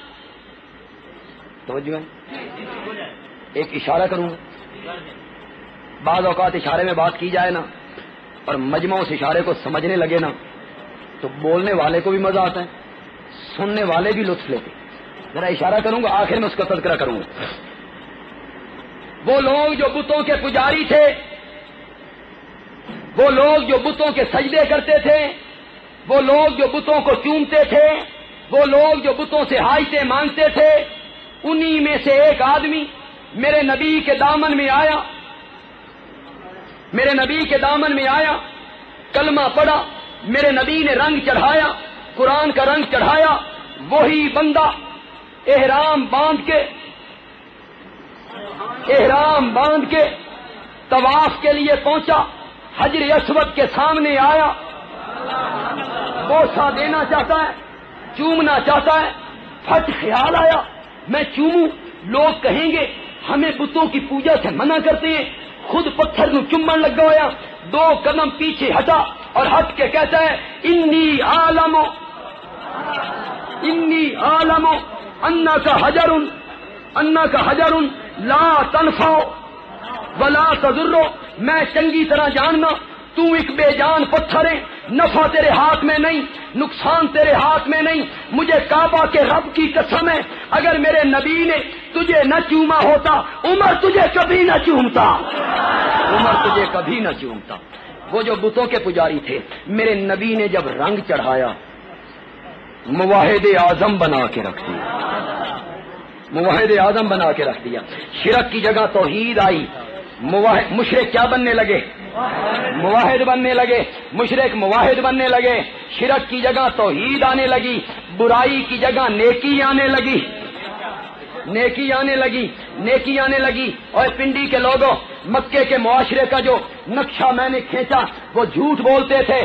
توجہ ہے؟ ایک اشارہ کروں، بعض اوقات اشارے میں بات کی جائے نا اور مجمع اس اشارے کو سمجھنے لگے نا تو بولنے والے کو بھی مزہ آتا ہے، سننے والے بھی لطف لیتے۔ ذرا اشارہ کروں گا، آخر میں اس کا تذکرہ کروں گا۔ وہ لوگ جو بتوں کے پجاری تھے، وہ لوگ جو بتوں کے سجدے کرتے تھے، وہ لوگ جو بتوں کو چومتے تھے، وہ لوگ جو بتوں سے حاجتیں مانگتے تھے، انہی میں سے ایک آدمی میرے نبی کے دامن میں آیا، میرے نبی کے دامن میں آیا، کلمہ پڑھا، میرے نبی نے رنگ چڑھایا، قرآن کا رنگ چڑھایا۔ وہی بندہ احرام باندھ کے طواف کے لیے پہنچا، حجر اسود کے سامنے آیا، بوسہ دینا چاہتا ہے، چومنا چاہتا ہے، پھٹ خیال آیا میں چوموں، لوگ کہیں گے ہمیں بتوں کی پوجا سے منع کرتے ہیں، خود پتھر نو چمن لگا ہوا، 2 قدم پیچھے ہٹا اور ہٹ کے کہتا ہے انی عالم انک حجر لا تنفع ولا تضر، میں چنگی طرح جاننا تو ایک بے جان پتھر ہے، نفع تیرے ہاتھ میں نہیں، نقصان تیرے ہاتھ میں نہیں۔ مجھے کعبہ کے رب کی قسم ہے اگر میرے نبی نے تجھے نہ چوما ہوتا عمر تجھے کبھی نہ چومتا، عمر تجھے کبھی نہ چومتا۔ وہ جو بتوں کے پجاری تھے میرے نبی نے جب رنگ چڑھایا موحد اعظم بنا کے رکھ دیا، موحد اعظم بنا کے رکھ دیا۔ شرک کی جگہ توحید آئی، مشرک کیا بننے لگے؟ موحد بننے لگے، مشرک موحد بننے لگے، شرک کی جگہ توحید آنے لگی، برائی کی جگہ نیکی آنے لگی، نیکی آنے لگی۔ اور پنڈی کے لوگوں، مکے کے معاشرے کا جو نقشہ میں نے کھینچا وہ جھوٹ بولتے تھے،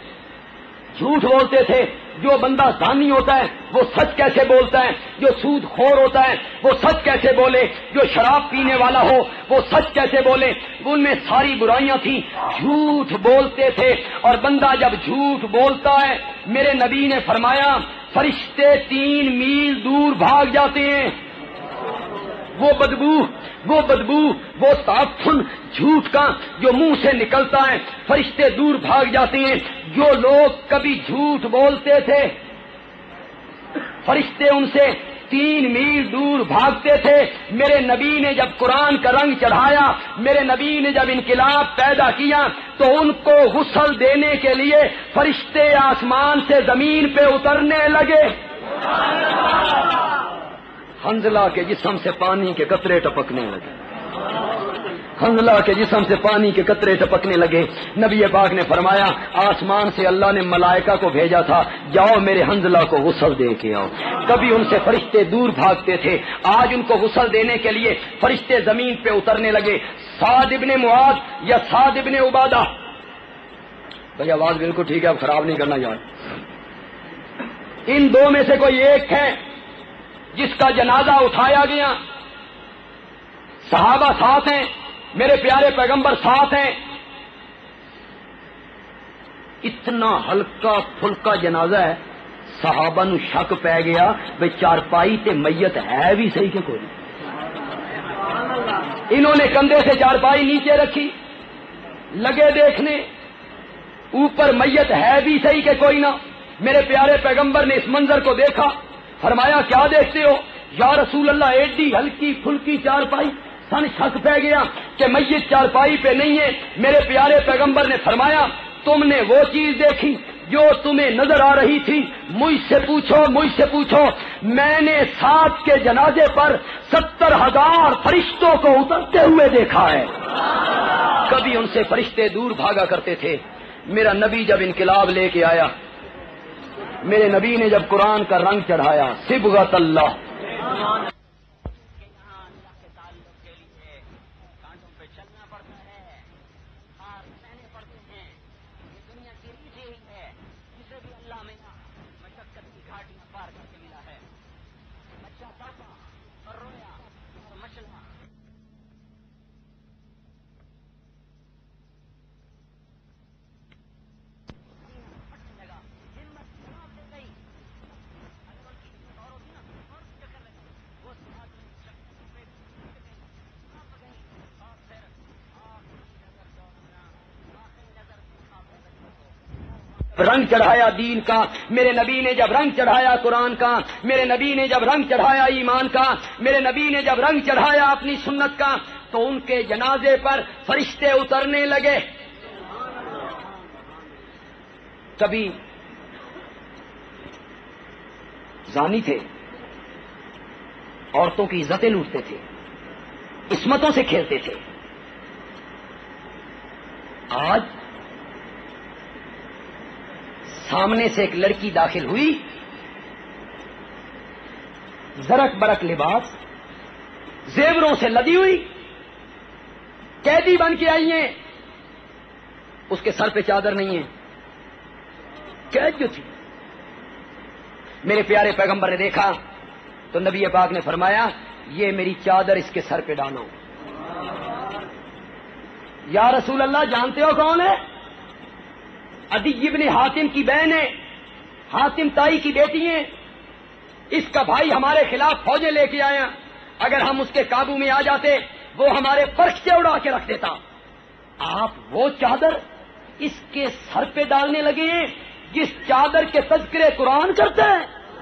جو بندہ زانی ہوتا ہے وہ سچ کیسے بولتا ہے، جو سود خور ہوتا ہے وہ سچ کیسے بولے، جو شراب پینے والا ہو وہ سچ کیسے بولے، ان میں ساری برائیاں تھیں، جھوٹ بولتے تھے۔ اور بندہ جب جھوٹ بولتا ہے میرے نبی نے فرمایا فرشتے 3 میل دور بھاگ جاتے ہیں، وہ بدبو وہ تعفن جھوٹ کا جو منہ سے نکلتا ہے فرشتے دور بھاگ جاتے ہیں۔ جو لوگ کبھی جھوٹ بولتے تھے فرشتے ان سے 3 میل دور بھاگتے تھے۔ میرے نبی نے جب قرآن کا رنگ چڑھایا، میرے نبی نے جب انقلاب پیدا کیا تو ان کو غسل دینے کے لیے فرشتے آسمان سے زمین پہ اترنے لگے، حنظلہ کے جسم سے پانی کے قطرے ٹپکنے لگے۔ حنظلہ کے جسم سے پانی کے قطرے ٹپکنے لگے. نبی پاک نے فرمایا آسمان سے اللہ نے ملائکہ کو بھیجا تھا, جاؤ میرے حنظلہ کو غسل دے کے آؤ. کبھی ان سے فرشتے دور بھاگتے تھے, آج ان کو غسل دینے کے لیے فرشتے زمین پہ اترنے لگے. سعد ابن معاذ یا سعد ابن عبادہ, بھائی آواز بالکل ٹھیک ہے, اب خراب نہیں کرنا یار. ان دو میں سے کوئی ایک ہے جس کا جنازہ اٹھایا گیا, صحابہ ساتھ ہیں, میرے پیارے پیغمبر ساتھ ہیں. اتنا ہلکا پھلکا جنازہ ہے, صحابہ نو شک پی گیا بھئی چارپائی تے میت ہے بھی صحیح کہ کوئی. انہوں نے کندھے سے چارپائی نیچے رکھی, لگے دیکھنے اوپر میت ہے بھی صحیح کہ کوئی نہ. میرے پیارے پیغمبر نے اس منظر کو دیکھا, فرمایا کیا دیکھتے ہو؟ یا رسول اللہ ایڈی ہلکی پھلکی چارپائی. سن شک پہ گیا کہ میت چارپائی پہ نہیں ہے. میرے پیارے پیغمبر نے فرمایا تم نے وہ چیز دیکھی جو تمہیں نظر آ رہی تھی, مجھ سے پوچھو. میں نے سعد کے جنازے پر 70,000 فرشتوں کو اترتے ہوئے دیکھا ہے. کبھی ان سے فرشتے دور بھاگا کرتے تھے. میرا نبی جب انقلاب لے کے آیا, میرے نبی نے جب قرآن کا رنگ چڑھایا, صبغت اللہ, رنگ چڑھایا دین کا. میرے نبی نے جب رنگ چڑھایا قرآن کا, میرے نبی نے جب رنگ چڑھایا ایمان کا, میرے نبی نے جب رنگ چڑھایا اپنی سنت کا, تو ان کے جنازے پر فرشتے اترنے لگے. کبھی زانی تھے, عورتوں کی عزتیں لوٹتے تھے, عصمتوں سے کھیلتے تھے. آج سامنے سے ایک لڑکی داخل ہوئی, زرق برق لباس, زیوروں سے لدی ہوئی, قیدی بن کے آئی ہیں, اس کے سر پہ چادر نہیں ہے, قید جو تھی. میرے پیارے پیغمبر نے دیکھا تو نبی پاک نے فرمایا یہ میری چادر اس کے سر پہ ڈالو. یا رسول اللہ جانتے ہو کون ہے؟ عدی ابن حاتم کی بہن ہے, حاتم تائی کی بیٹی ہیں. اس کا بھائی ہمارے خلاف فوجیں لے کے آیا, اگر ہم اس کے قابو میں آ جاتے وہ ہمارے فرش سے اڑا کے رکھ دیتا. آپ وہ چادر اس کے سر پہ ڈالنے لگے ہیں جس چادر کے تذکرے قرآن کرتے ہیں.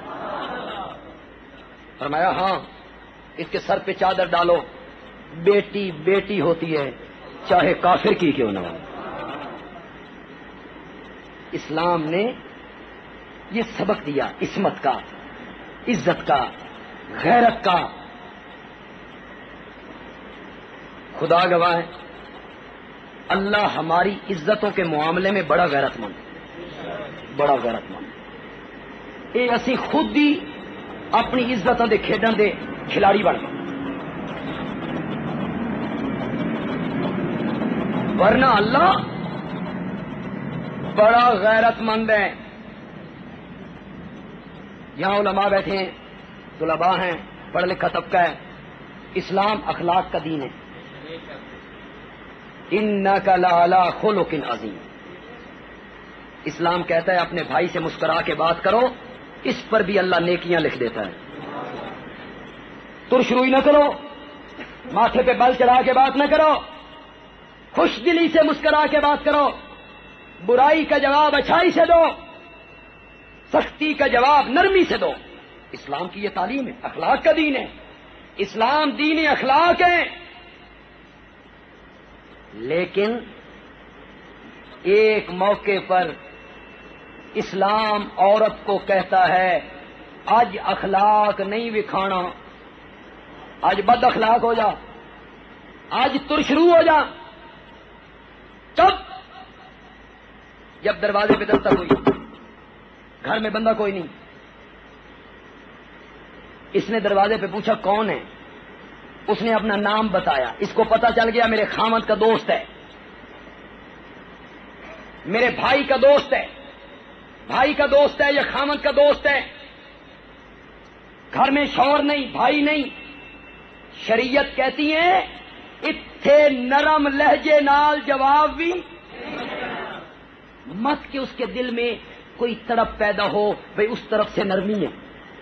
فرمایا ہاں اس کے سر پہ چادر ڈالو, بیٹی بیٹی ہوتی ہے چاہے کافر کی کیوں نہ ہو. اسلام نے یہ سبق دیا عصمت کا, عزت کا, غیرت کا. خدا گواہ ہے اللہ ہماری عزتوں کے معاملے میں بڑا غیرت مند, بڑا غیرت مند. یہ اسی خود ہی اپنی عزتوں دے کھیڈن دے کھلاڑی بن گئے, ورنہ اللہ بڑا غیرت مند ہے. یہاں علماء بیٹھے ہیں, طلباء ہیں, پڑھ لکھا طبقہ ہے. اسلام اخلاق کا دین ہے. انک لعلی خلق عظیم. اسلام کہتا ہے اپنے بھائی سے مسکرا کے بات کرو, اس پر بھی اللہ نیکیاں لکھ دیتا ہے. ترش روئی نہ کرو, ماتھے پہ بل چڑھا کے بات نہ کرو, خوش دلی سے مسکرا کے بات کرو. برائی کا جواب اچھائی سے دو, سختی کا جواب نرمی سے دو. اسلام کی یہ تعلیم ہے, اخلاق کا دین ہے. اسلام دین اخلاق ہے. لیکن ایک موقع پر اسلام عورت کو کہتا ہے آج اخلاق نہیں وکھانا, آج بد اخلاق ہو جا, آج تر شروع ہو جا. کب؟ جب دروازے پہ دستک ہوئی، گھر میں بندہ کوئی نہیں. اس نے دروازے پہ پوچھا کون ہے؟ اس نے اپنا نام بتایا. اس کو پتا چل گیا میرے خامد کا دوست ہے، میرے بھائی کا دوست ہے، بھائی کا دوست ہے یا خامد کا دوست ہے. گھر میں شوہر نہیں، بھائی نہیں. شریعت کہتی ہے اتھے نرم لہجے نال جواب بھی مت کہ اس کے دل میں کوئی تڑپ پیدا ہو بھئی اس طرف سے نرمی ہے.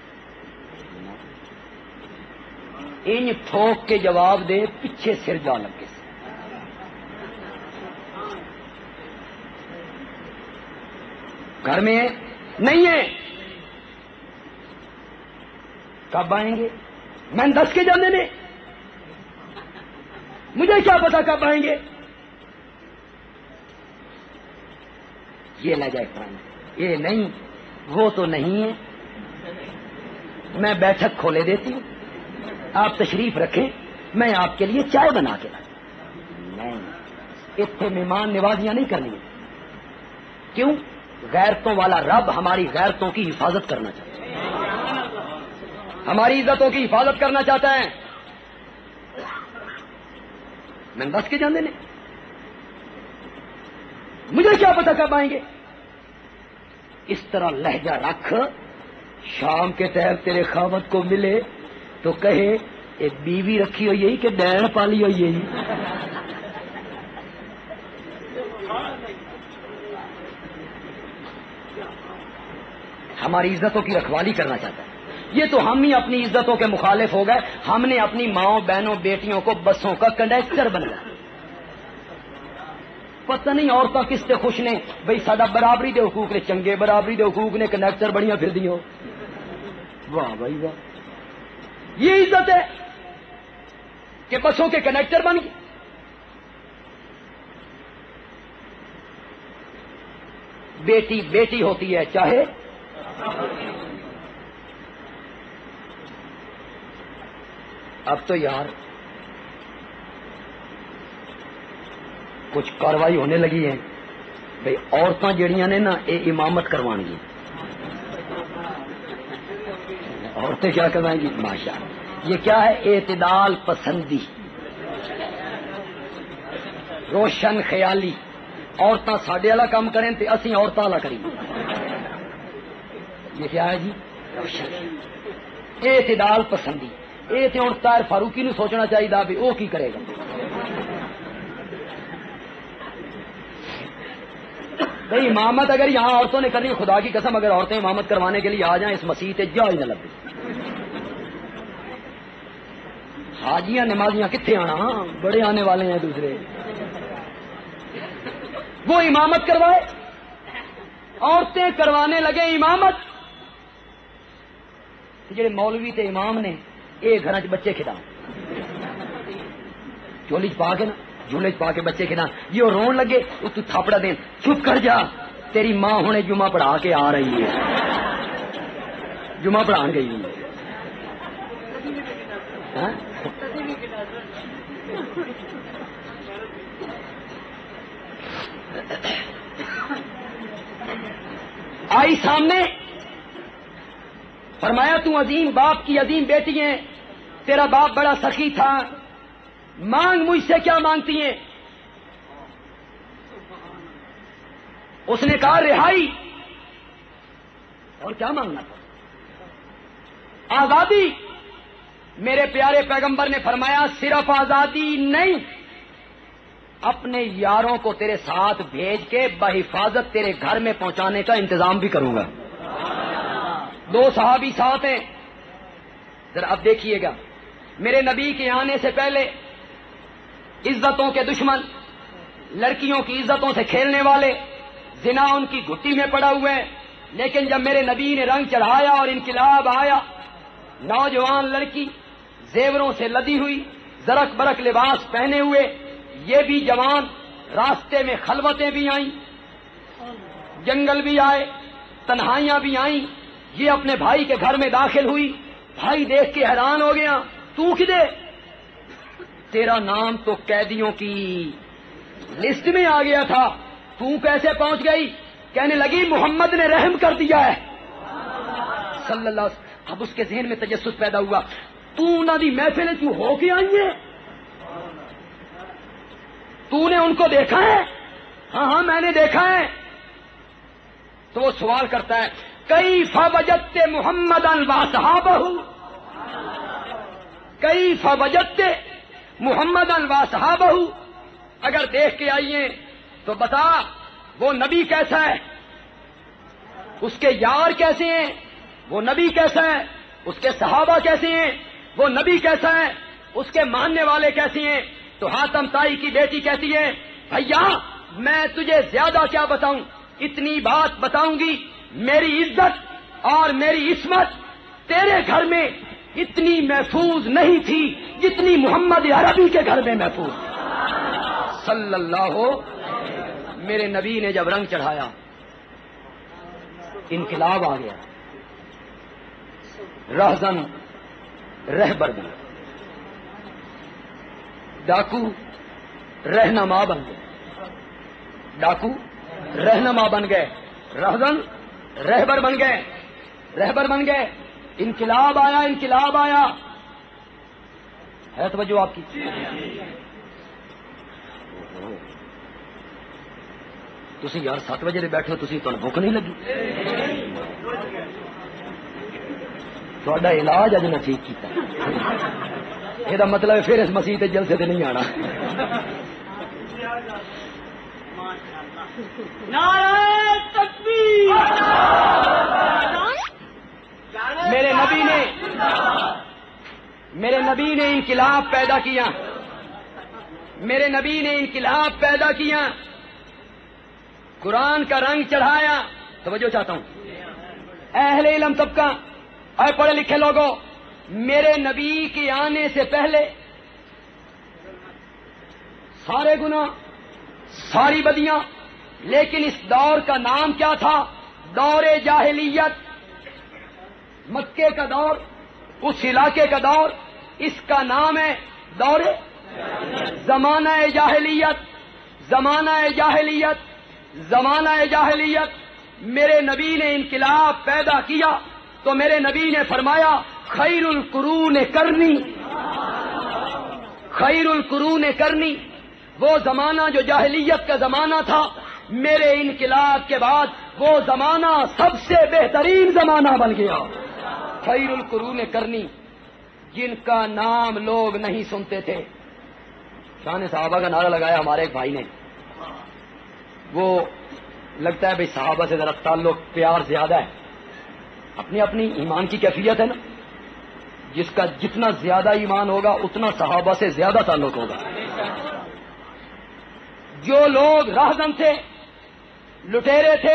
ان ٹھوک کے جواب دے، پیچھے سر جا لگے. گھر میں نہیں ہے. کب آئیں گے؟ میں 10 کے جانے میں، مجھے کیا پتا کب آئیں گے. یہ لے جائے پرانا، یہ نہیں، وہ تو نہیں ہے. میں بیٹھک کھولے دیتی ہوں، آپ تشریف رکھیں، میں آپ کے لیے چائے بنا کے لاؤں. نہیں، اتنے مہمان نوازیاں نہیں کرنی. کیوں؟ غیرتوں والا رب ہماری غیرتوں کی حفاظت کرنا چاہتا ہے، ہماری عزتوں کی حفاظت کرنا چاہتا ہے. میں 10 کے جانے نہیں، مجھے کیا پتا کب آئیں گے. اس طرح لہجہ رکھ، شام کے ٹائم تیرے خامد کو ملے تو کہے ایک بیوی رکھی ہوئی ہے کہ ڈین پالی ہوئی ہے. ہماری عزتوں کی رکھوالی کرنا چاہتا ہے. یہ تو ہم ہی اپنی عزتوں کے مخالف ہو گئے. ہم نے اپنی ماؤں بہنوں بیٹیوں کو بسوں کا کنڈکٹر بنایا. پتہ نہیں عورتیں کس سے خوش نے بھئی ساڈا برابری دے حقوق نے، چنگے برابری دے حقوق نے کنڈکٹر بڑیاں پھر دی ہو. واہ بھائی واہ، یہ عزت ہے کہ بسوں کے کنڈکٹر بن گئے. بیٹی بیٹی ہوتی ہے چاہے اب تو یار کچھ کاروائی ہونے لگی ہے بھئی عورتیں جڑیاں نے نا یہ امامت کروان گی. عورتیں کیا کروائیں گی؟ ماشاء اللہ. یہ کیا ہے؟ اعتدال پسندی، روشن خیالی. عورتیں ساڈے والا کام کریں تے اسی عورتاں والا کریں. یہ کیا ہے جی؟ اعتدال پسندی. یہ تو ہوں طاہر فاروقی نو سوچنا چاہیے بھی وہ کی کرے گا. بھئی امامت اگر یہاں عورتوں نے کرنی، خدا کی قسم اگر عورتیں امامت کروانے کے لیے آ جائیں اس مسیح تے جا ہی نہ لگے. حاجیاں نمازیاں کتنے آنا، بڑے آنے والے ہیں دوسرے. وہ امامت کروائے، عورتیں کروانے لگے امامت. جڑے مولوی تے امام نے یہ گھر چ بچے کھدا چولی چ پا کے نا، جھولے چ پا کے بچے کھدا، یہ رون لگے تو تھاپڑا دین، چپ کر جا، تیری ماں ہنے جمعہ پڑھا کے آ رہی ہے، جمعہ پڑھان گئی ہے. آئی سامنے، فرمایا تو عظیم باپ کی عظیم بیٹی ہے، تیرا باپ بڑا سخی تھا، مانگ مجھ سے کیا مانگتی ہیں؟ اس نے کہا رہائی. اور کیا مانگنا تھا؟ آزادی. میرے پیارے پیغمبر نے فرمایا صرف آزادی نہیں، اپنے یاروں کو تیرے ساتھ بھیج کے بحفاظت تیرے گھر میں پہنچانے کا انتظام بھی کروں گا. 2 صحابی ساتھ ہیں. ذرا اب دیکھیے گا، میرے نبی کے آنے سے پہلے عزتوں کے دشمن، لڑکیوں کی عزتوں سے کھیلنے والے، زنا ان کی گھٹی میں پڑا ہوئے ہیں. لیکن جب میرے نبی نے رنگ چڑھایا اور انقلاب آیا، نوجوان لڑکی زیوروں سے لدی ہوئی، زرق برق لباس پہنے ہوئے، یہ بھی جوان، راستے میں خلوتیں بھی آئیں، جنگل بھی آئے، تنہائیاں بھی آئیں. یہ اپنے بھائی کے گھر میں داخل ہوئی، بھائی دیکھ کے حیران ہو گیا، تو کدے؟ تیرا نام تو قیدیوں کی لسٹ میں آ گیا تھا، تو کیسے پہنچ گئی؟ کہنے لگی محمد نے رحم کر دیا ہے صلی اللہ علیہ وسلم۔ اب اس کے ذہن میں تجسس پیدا ہوا، تو نہ دی محفلیں تو ہو کے آئی ہیں، تو نے ان کو دیکھا ہے؟ ہاں ہاں میں نے دیکھا ہے۔ تو وہ سوال کرتا ہے کیف وجدت محمدا واصحابہ، کیف وجدت محمدا واصحابہ، اگر دیکھ کے آئیے تو بتا وہ نبی کیسا ہے، اس کے یار کیسے ہیں، وہ نبی کیسا ہے، اس کے صحابہ کیسے ہیں، وہ نبی کیسا ہے، اس کے ماننے والے کیسے ہیں۔ تو حاتم طائی کی بیٹی کہتی ہے بھیا میں تجھے زیادہ کیا بتاؤں، اتنی بات بتاؤں گی، میری عزت اور میری عصمت تیرے گھر میں اتنی محفوظ نہیں تھی جتنی محمد عربی کے گھر میں محفوظ صلی اللہ۔ میرے نبی نے جب رنگ چڑھایا انقلاب آ گیا، رہزن رہبر بن گئے، ڈاکو رہنما بن گئے، ڈاکو رہنما بن گئے، رہزن رہبر بن گئے، رہبر بن گئے، انقلاب آیا، انقلاب آیا۔ ہے توجہ آپ کی؟ تسی یار 7 بجے بیٹھے ہو، تسی تو بھوک نہیں لگی؟ تھوڑا علاج اج نہ ٹھیک کیتا، یہ مطلب ہے پھر اس مسیح تے جلسے تے نہیں آنا۔ نعرہ تکبیر! میرے نبی نے انقلاب پیدا کیا، میرے نبی نے انقلاب پیدا کیا، قرآن کا رنگ چڑھایا۔ توجہ چاہتا ہوں اہل علم طبقہ اور پڑھے لکھے لوگوں، میرے نبی کے آنے سے پہلے سارے گناہ، ساری بدیاں، لیکن اس دور کا نام کیا تھا؟ دور جاہلیت، مکے کا دور، اس علاقے کا دور، اس کا نام ہے دور زمانہ جاہلیت، زمانہ جاہلیت، زمانہ جاہلیت۔ میرے نبی نے انقلاب پیدا کیا تو میرے نبی نے فرمایا خیر القرون کرنی، خیر القرون کرنی۔ وہ زمانہ جو جاہلیت کا زمانہ تھا، میرے انقلاب کے بعد وہ زمانہ سب سے بہترین زمانہ بن گیا۔ خیر القرون کرنی، جن کا نام لوگ نہیں سنتے تھے۔ شان صحابہ کا نعرہ لگایا ہمارے ایک بھائی نے، وہ لگتا ہے بھائی صحابہ سے ذرا تعلق پیار زیادہ ہے، اپنی اپنی ایمان کی کیفیت ہے نا، جس کا جتنا زیادہ ایمان ہوگا اتنا صحابہ سے زیادہ تعلق ہوگا۔ جو لوگ راہزن تھے، لٹیرے تھے،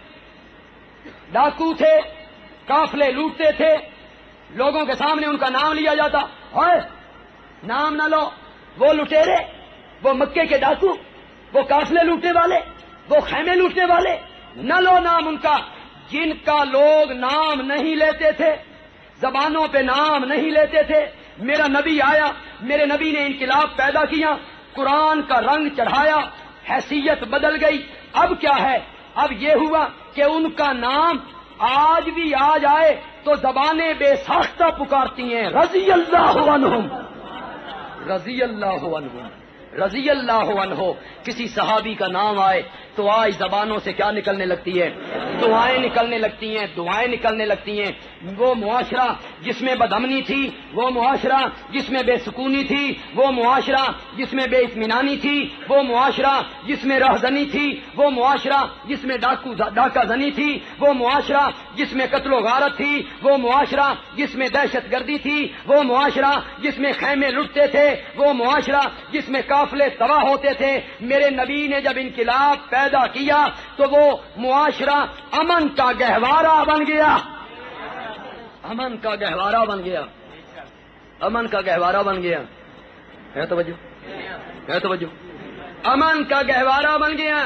ڈاکو تھے، قافلے لوٹتے تھے، لوگوں کے سامنے ان کا نام لیا جاتا، اور نام نہ لو، وہ لٹیرے، وہ مکے کے ڈاکو، وہ قافلے لوٹنے والے، وہ خیمے لوٹنے والے، نہ لو نام ان کا۔ جن کا لوگ نام نہیں لیتے تھے، زبانوں پہ نام نہیں لیتے تھے، میرا نبی آیا، میرے نبی نے انقلاب پیدا کیا، قرآن کا رنگ چڑھایا، حیثیت بدل گئی۔ اب کیا ہے؟ اب یہ ہوا کہ ان کا نام آج بھی آ جائے تو زبانیں بے ساختہ پکارتی ہیں رضی اللہ عنہم، رضی اللہ عنہم، رضی اللہ عنہ۔ کسی صحابی کا نام آئے تو آج زبانوں سے کیا نکلنے لگتی ہے؟ دعائیں نکلنے لگتی ہیں، دعائیں نکلنے لگتی ہیں۔ وہ معاشرہ جس میں بدامنی تھی، وہ معاشرہ جس میں بے سکونی تھی، وہ معاشرہ جس میں بے اطمینانی تھی، وہ معاشرہ جس میں رہزنی تھی، وہ معاشرہ جس میں ڈاکہ زنی تھی، وہ معاشرہ جس میں قتل و غارت تھی، وہ معاشرہ جس میں دہشت گردی تھی، وہ معاشرہ جس میں خیمے لٹتے تھے، وہ معاشرہ جس میں قافلے تباہ ہوتے تھے۔ میرے نبی نے جب انقلاب پیدا کیا تو وہ معاشرہ امن کا گہوارہ بن گیا، امن کا گہوارہ بن گیا، امن کا گہوارہ بن گیا۔ ہے توجہ؟ ہے توجہ؟ امن کا گہوارہ بن گیا۔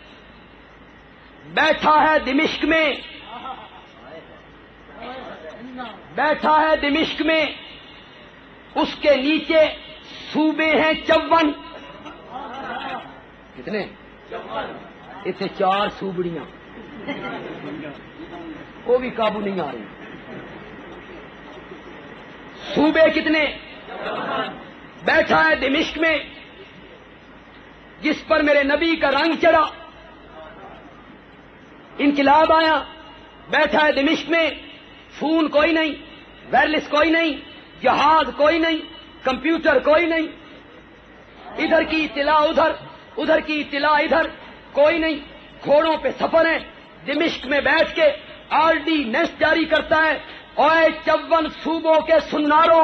بیٹھا ہے دمشق میں، بیٹھا ہے دمشق میں، اس کے نیچے صوبے ہیں 54. کتنے؟ اتنے 4 صوبڑیاں وہ بھی قابو نہیں آ رہی. صوبے کتنے؟ بیٹھا ہے دمشق میں جس پر میرے نبی کا رنگ چڑھا، انقلاب آیا. بیٹھا ہے دمشق میں، فون کوئی نہیں، وائرلیس کوئی نہیں، جہاز کوئی نہیں، کمپیوٹر کوئی نہیں، ادھر کی اطلاع ادھر، ادھر کی اطلاع ادھر، کوئی نہیں. گھوڑوں پہ سفر ہے. دمشق میں بیٹھ کے آرڈیننس جاری کرتا ہے، اوے 54 صوبوں کے سناروں،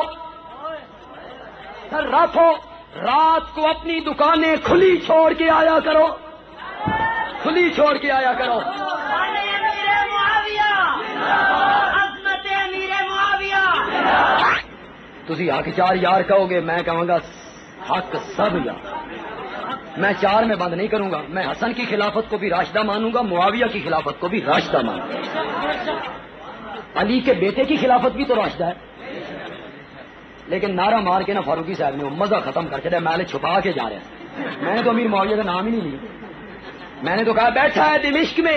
سر رکھو، رات کو اپنی دکانیں کھلی چھوڑ کے آیا کرو، کھلی چھوڑ کے آیا کرو. تسی حق 4 یار کہو گے، میں کہوں گا حق سب یار. میں 4 میں بند نہیں کروں گا. میں حسن کی خلافت کو بھی راشدہ مانوں گا، معاویہ کی خلافت کو بھی راشدہ مانوں گا. علی کے بیٹے کی خلافت بھی تو راشدہ ہے. لیکن نعرہ مار کے نا فاروقی صاحب نے مزہ ختم کر کے میں نے چھپا کے جا رہے ہیں. میں نے تو امیر معاویہ کا نام ہی نہیں لیا. میں نے تو کہا بیٹھا ہے دمشق میں،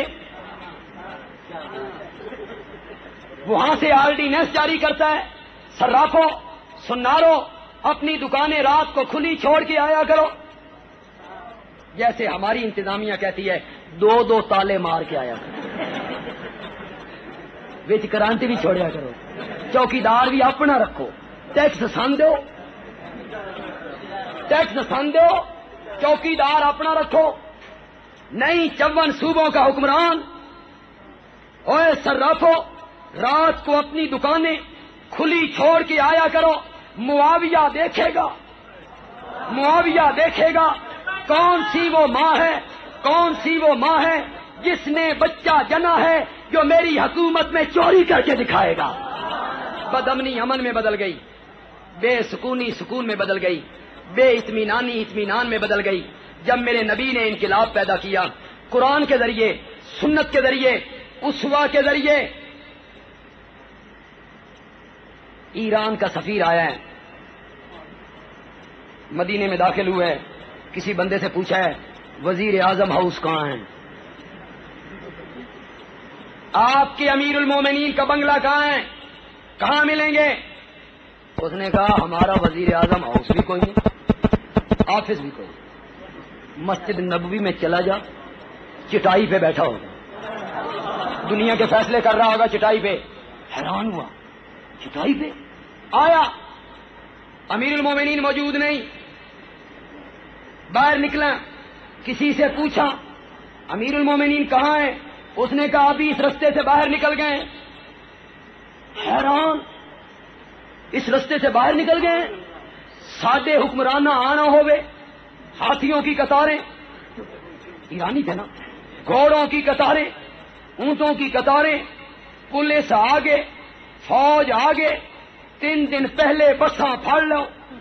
وہاں سے آرڈیننس جاری کرتا ہے، صرافوں، سناروں، اپنی دکانیں رات کو کھلی چھوڑ کے آیا کرو. جیسے ہماری انتظامیہ کہتی ہے 2 تالے مار کے آیا کرو، وچ کرانتی بھی چھوڑیا کرو، چوکیدار بھی اپنا رکھو، ٹیکس سن دو، ٹیکس سن دو، چوکیدار اپنا رکھو. نہیں 54 صوبوں کا حکمران، اوے صرافو، رات کو اپنی دکانیں کھلی چھوڑ کے آیا کرو. معاویہ دیکھے گا، معاویہ دیکھے گا کون سی وہ ماں ہے، کون سی وہ ماں ہے جس نے بچہ جنا ہے جو میری حکومت میں چوری کر کے دکھائے گا. بدامنی امن میں بدل گئی، بے سکونی سکون میں بدل گئی، بے اطمینانی اطمینان میں بدل گئی. جب میرے نبی نے انقلاب پیدا کیا، قرآن کے ذریعے، سنت کے ذریعے، اسوا کے ذریعے. ایران کا سفیر آیا ہے، مدینے میں داخل ہوا ہے. کسی بندے سے پوچھا ہے وزیر اعظم ہاؤس کہاں ہے؟ آپ کے امیر المومنین کا بنگلہ کہاں ہے؟ کہاں ملیں گے؟ اس نے کہا ہمارا وزیر اعظم ہاؤس بھی کوئی نہیں، آفس بھی کوئی. مسجد نبوی میں چلا جا، چٹائی پہ بیٹھا ہوگا، دنیا کے فیصلے کر رہا ہوگا چٹائی پہ. حیران ہوا، چٹائی پہ آیا، امیر المومنین موجود نہیں. باہر نکلا، کسی سے پوچھا امیر المومنین کہاں ہے؟ اس نے کہا ابھی اس رستے سے باہر نکل گئے. حیران، اس رستے سے باہر نکل گئے؟ سادے حکمرانہ آنا ہوئے، ہاتھیوں کی قطاریں، ایرانی تھے نا، گھوڑوں کی قطاریں، اونٹوں کی قطاریں، پولیس آگے، فوج آگے. 3 دن پہلے بساں پھڑ لو،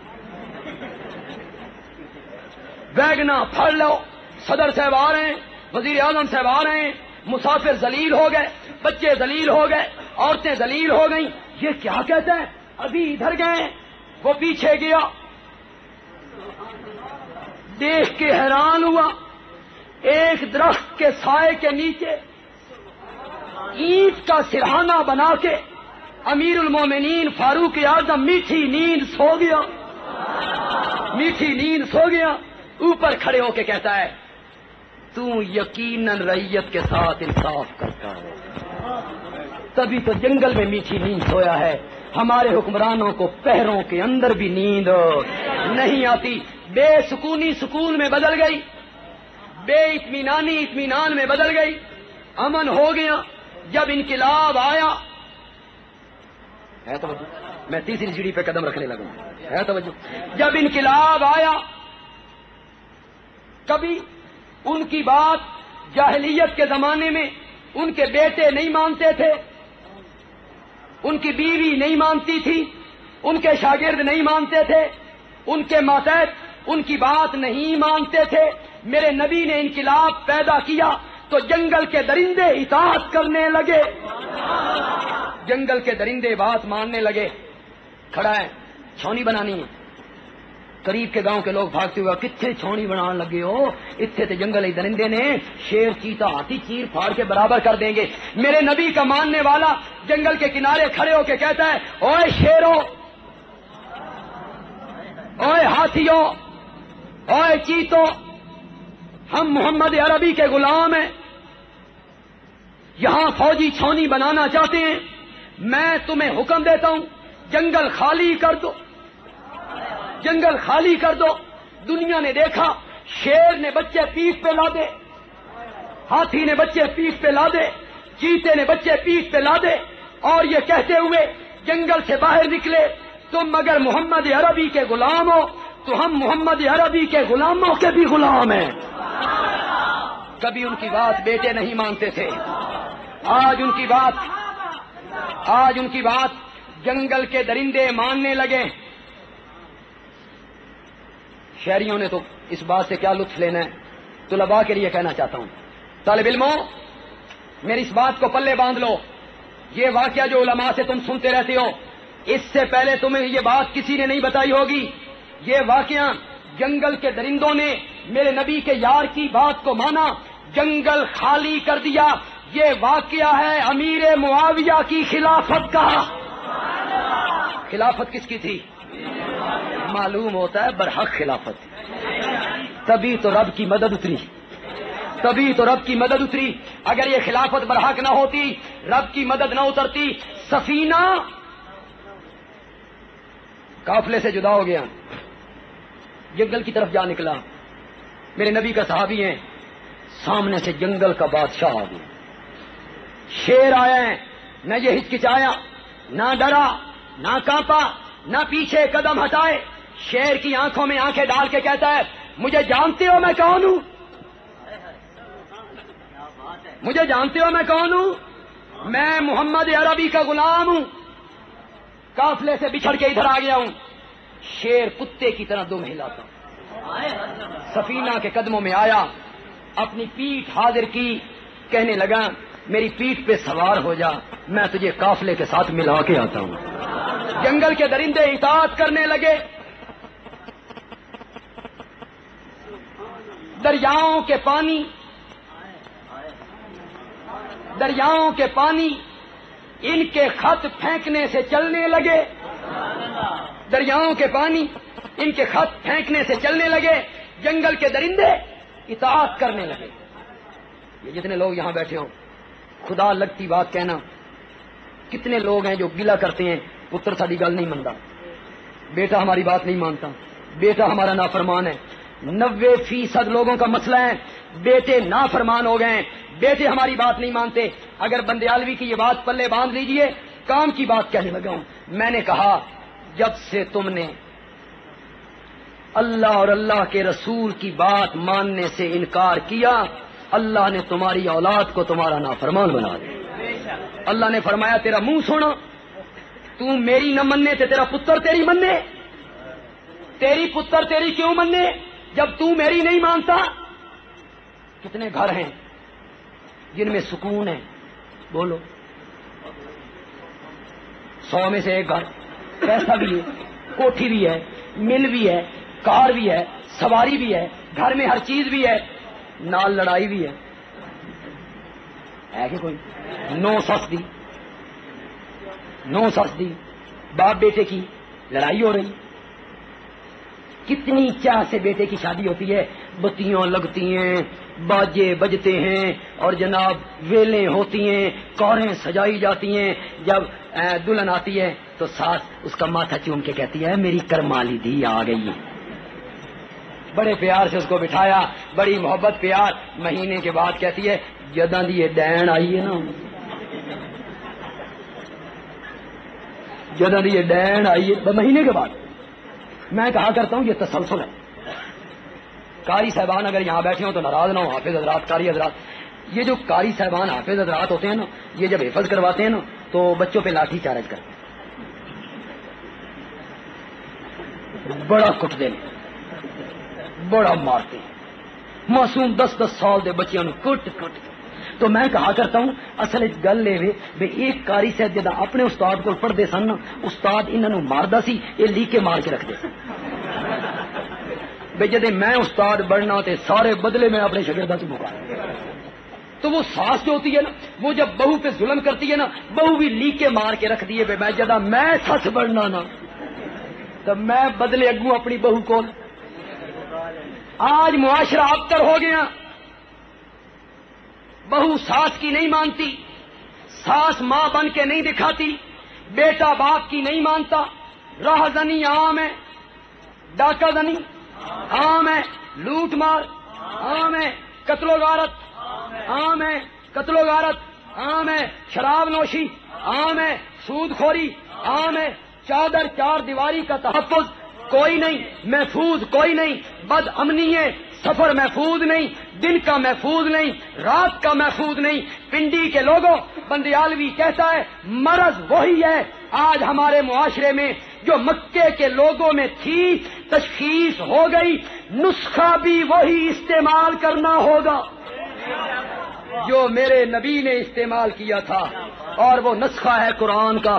ویگنا پھڑ لو، صدر صاحب آ رہے ہیں، وزیر اعظم صاحب آ رہے ہیں. مسافر ذلیل ہو گئے، بچے ذلیل ہو گئے، عورتیں ذلیل ہو گئیں. یہ کیا کہتا ہے؟ ابھی ادھر گئے، وہ پیچھے گیا. دیکھ کے حیران ہوا، ایک درخت کے سائے کے نیچے اینٹ کا سرہانہ بنا کے امیر المومنین فاروق اعظم میٹھی نیند سو گیا، میٹھی نیند سو گیا. اوپر کھڑے ہو کے کہتا ہے تو یقیناً رعیت کے ساتھ انصاف کرتا ہے، تبھی تو جنگل میں میٹھی نیند سویا ہے. ہمارے حکمرانوں کو پہروں کے اندر بھی نیند نہیں آتی. بے سکونی سکون میں بدل گئی، بے اطمینانی اطمینان میں بدل گئی، امن ہو گیا. جب انقلاب آیا ہے توجہ، میں تیسری سیڑھی پہ قدم رکھنے لگا ہے توجہ. جب انقلاب آیا، کبھی ان کی بات جاہلیت کے زمانے میں ان کے بیٹے نہیں مانتے تھے، ان کی بیوی نہیں مانتی تھی، ان کے شاگرد نہیں مانتے تھے، ان کے ماتحت ان کی بات نہیں مانتے تھے. میرے نبی نے انقلاب پیدا کیا تو جنگل کے درندے اطاعت کرنے لگے، جنگل کے درندے بات ماننے لگے. کھڑا ہے، چھونی بنانی ہے، قریب کے گاؤں کے لوگ بھاگتے ہوئے کتنے چھونی بنان لگے ہو، اتنے تے جنگل درندے نے شیر چیتا ہاتھی چیر پھاڑ کے برابر کر دیں گے۔ میرے نبی کا ماننے والا جنگل کے کنارے کھڑے ہو کے کہتا ہے اوے شیرو، اوے ہاتھیوں، اوے چیتو، ہم محمد عربی کے غلام ہیں، یہاں فوجی چھونی بنانا چاہتے ہیں، میں تمہیں حکم دیتا ہوں جنگل خالی کر دو، جنگل خالی کر دو۔ دنیا نے دیکھا شیر نے بچے پیٹھ پہ لادے، ہاتھی نے بچے پیٹھ پہ لادے، چیتے نے بچے پیٹھ پہ لادے، اور یہ کہتے ہوئے جنگل سے باہر نکلے تم اگر محمد عربی کے غلام ہو تو ہم محمد عربی کے غلاموں کے بھی غلام ہیں۔ کبھی ان کی بات بیٹے نہیں مانتے تھے، آج ان کی بات جنگل کے درندے ماننے لگے۔ شہریوں نے تو اس بات سے کیا لطف لینا ہے، طلباء کے لیے کہنا چاہتا ہوں، طالب علموں میری اس بات کو پلے باندھ لو، یہ واقعہ جو علماء سے تم سنتے رہتے ہو اس سے پہلے تمہیں یہ بات کسی نے نہیں بتائی ہوگی، یہ واقعہ جنگل کے درندوں نے میرے نبی کے یار کی بات کو مانا، جنگل خالی کر دیا، یہ واقعہ ہے امیر معاویہ کی خلافت کا۔ خلافت کس کی تھی؟ معلوم ہوتا ہے برحق خلافت، تبھی تو رب کی مدد اتری، تبھی تو رب کی مدد اتری۔ اگر یہ خلافت برحق نہ ہوتی، رب کی مدد نہ اترتی، سفینہ قافلے سے جدا ہو گیا، جنگل کی طرف جا نکلا، میرے نبی کا صحابی ہیں، سامنے سے جنگل کا بادشاہ آ گیا، شیر آیا ہے، نہ یہ ہچکچایا، نہ ڈرا، نہ کانپا، نہ پیچھے قدم ہٹائے، شیر کی آنکھوں میں آنکھیں ڈال کے کہتا ہے مجھے جانتے ہو میں کون ہوں؟ مجھے جانتے ہو میں کون ہوں؟ میں محمد عربی کا غلام ہوں، قافلے سے بچھڑ کے ادھر آ گیا ہوں۔ شیر کتے کی طرح دم ہلاتا، سفینہ کے قدموں میں آیا، اپنی پیٹھ حاضر کی، کہنے لگا میری پیٹھ پہ سوار ہو جا، میں تجھے قافلے کے ساتھ ملا کے آتا ہوں۔ جنگل کے درندے اطاعت کرنے لگے، دریاؤں کے پانی ان کے خط پھینکنے سے چلنے لگے، دریاؤں کے پانی ان کے خط پھینکنے سے چلنے لگے، جنگل کے درندے اطاعت کرنے لگے۔ یہ جتنے لوگ یہاں بیٹھے ہوں خدا لگتی بات کہنا، کتنے لوگ ہیں جو گلہ کرتے ہیں پتر ساری گل نہیں مانتا، بیٹا ہماری بات نہیں مانتا، بیٹا ہمارا نافرمان ہے۔ 90% لوگوں کا مسئلہ ہے بیٹے نافرمان ہو گئے ہیں، بیٹے ہماری بات نہیں مانتے۔ اگر بندیالوی کی یہ بات پلے باندھ لیجئے، کام کی بات کہنے لگا ہوں، میں نے کہا جب سے تم نے اللہ اور اللہ کے رسول کی بات ماننے سے انکار کیا، اللہ نے تمہاری اولاد کو تمہارا نافرمان بنا دیا۔ اللہ نے فرمایا تیرا منہ سونا، تو میری نہ مننے تے تیرا پتر تیری مننے، تیری پتر تیری کیوں مننے جب تو میری نہیں مانتا؟ کتنے گھر ہیں جن میں سکون ہے؟ بولو، 100 میں سے ایک گھر، پیسہ بھی ہے، کوٹھی بھی ہے، مل بھی ہے، کار بھی ہے، سواری بھی ہے، گھر میں ہر چیز بھی ہے، نال لڑائی بھی ہے کہ کوئی نو سس دی باپ بیٹے کی لڑائی ہو رہی، کتنی چاہ سے بیٹے کی شادی ہوتی ہے، بتیاں لگتی ہیں، باجے بجتے ہیں، اور جناب ویلیں ہوتی ہیں، کاریں سجائی جاتی ہیں، جب دلہن آتی ہے تو ساس اس کا ماتھا چوم کے کہتی ہے میری کرمالی دی آ گئی، بڑے پیار سے اس کو بٹھایا، بڑی محبت پیار، مہینے کے بعد کہتی ہے جداں دی یہ ڈین آئی ہے نا، جداں دی یہ ڈین آئی ہے، مہینے کے بعد۔ میں کہا کرتا ہوں یہ تسلسل ہے۔ قاری صاحبان اگر یہاں بیٹھے ہوں تو ناراض نہ ہو، حافظ حضرات، قاری حضرات، یہ جو قاری صاحبان حافظ حضرات ہوتے ہیں نا، یہ جب حفظ کرواتے ہیں نا تو بچوں پہ لاٹھی چارج کرتے ہیں، بڑا کٹتے ہیں، بڑا مارتے ہیں، معصوم 10 سال دے بچیاں نو کٹ تو میں کہا کرتا ہوں اصل گل لے بے ایک قاری صاحب جدا اپنے استاد کو پڑھتے سن نا، استاد انہوں ماردا سی، یہ لی کے مار کے رکھتے سن، بے جدے میں استاد بڑھنا تے سارے بدلے میں اپنے شاگرداں سے مکا. تو وہ ساس جو ہوتی ہے نا، وہ جب بہو پہ ظلم کرتی ہے نا، بہو بھی لیکے مار کے رکھ دیے بے میں جدا میں سس بڑھنا نا تو میں بدلے اگوں اپنی بہو کو. آج معاشرہ ابتر ہو گیا، بہو ساس کی نہیں مانتی، ساس ماں بن کے نہیں دکھاتی، بیٹا باپ کی نہیں مانتا، راہ زنی عام ہے، ڈاکہ زنی عام ہے، لوٹ مار عام ہے، قتل و غارت عام ہے، قتل و غارت عام ہے، شراب نوشی عام ہے، سود خوری عام ہے، چادر چار دیواری کا تحفظ کوئی نہیں، محفوظ کوئی نہیں، بد امنی ہے، سفر محفوظ نہیں، دن کا محفوظ نہیں، رات کا محفوظ نہیں. پنڈی کے لوگوں، بندیالوی کہتا ہے مرض وہی ہے آج ہمارے معاشرے میں جو مکے کے لوگوں میں تھی، تشخیص ہو گئی، نسخہ بھی وہی استعمال کرنا ہوگا جو میرے نبی نے استعمال کیا تھا، اور وہ نسخہ ہے قرآن کا.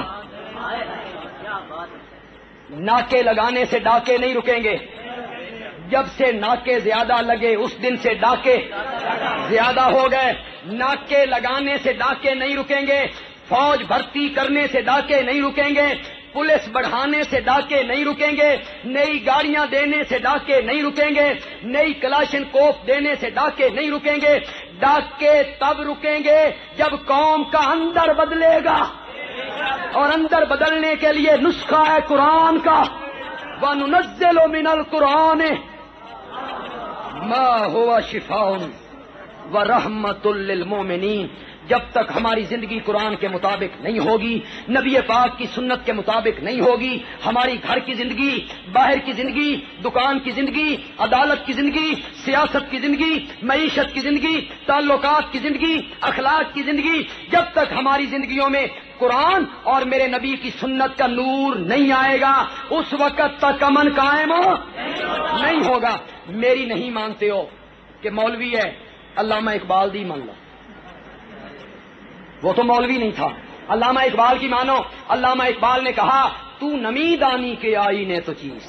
ناکے لگانے سے ڈاکے نہیں رکیں گے، جب سے ناکے زیادہ لگے اس دن سے ڈاکے زیادہ ہو گئے. ناکے لگانے سے ڈاکے نہیں رکیں گے، فوج بھرتی کرنے سے ڈاکے نہیں رکیں گے، پولیس بڑھانے سے ڈاکے نہیں رکیں گے، نئی گاڑیاں دینے سے ڈاکے نہیں رکیں گے، نئی کلاشن کوف دینے سے ڈاکے نہیں رکیں گے. ڈاکے تب رکیں گے جب قوم کا اندر بدلے گا، اور اندر بدلنے کے لیے نسخہ ہے قرآن کا. وَنُنَزِّلُ مِنَ الْقُرْآنِ مَا هُوَ شِفَاءٌ وَرَحْمَةٌ لِّلْمُؤْمِنِينَ. جب تک ہماری زندگی قرآن کے مطابق نہیں ہوگی، نبی پاک کی سنت کے مطابق نہیں ہوگی، ہماری گھر کی زندگی، باہر کی زندگی، دکان کی زندگی، عدالت کی زندگی، سیاست کی زندگی، معیشت کی زندگی، تعلقات کی زندگی، اخلاق کی زندگی، جب تک ہماری زندگیوں میں قرآن اور میرے نبی کی سنت کا نور نہیں آئے گا، اس وقت تک امن قائم نہیں ہوگا. میری نہیں مانتے ہو کہ مولوی ہے، علامہ اقبال دی مان لو. وہ تو مولوی نہیں تھا، علامہ اقبال کی مانو. علامہ اقبال نے کہا تو نمی دانی کے آئینے تو چیز،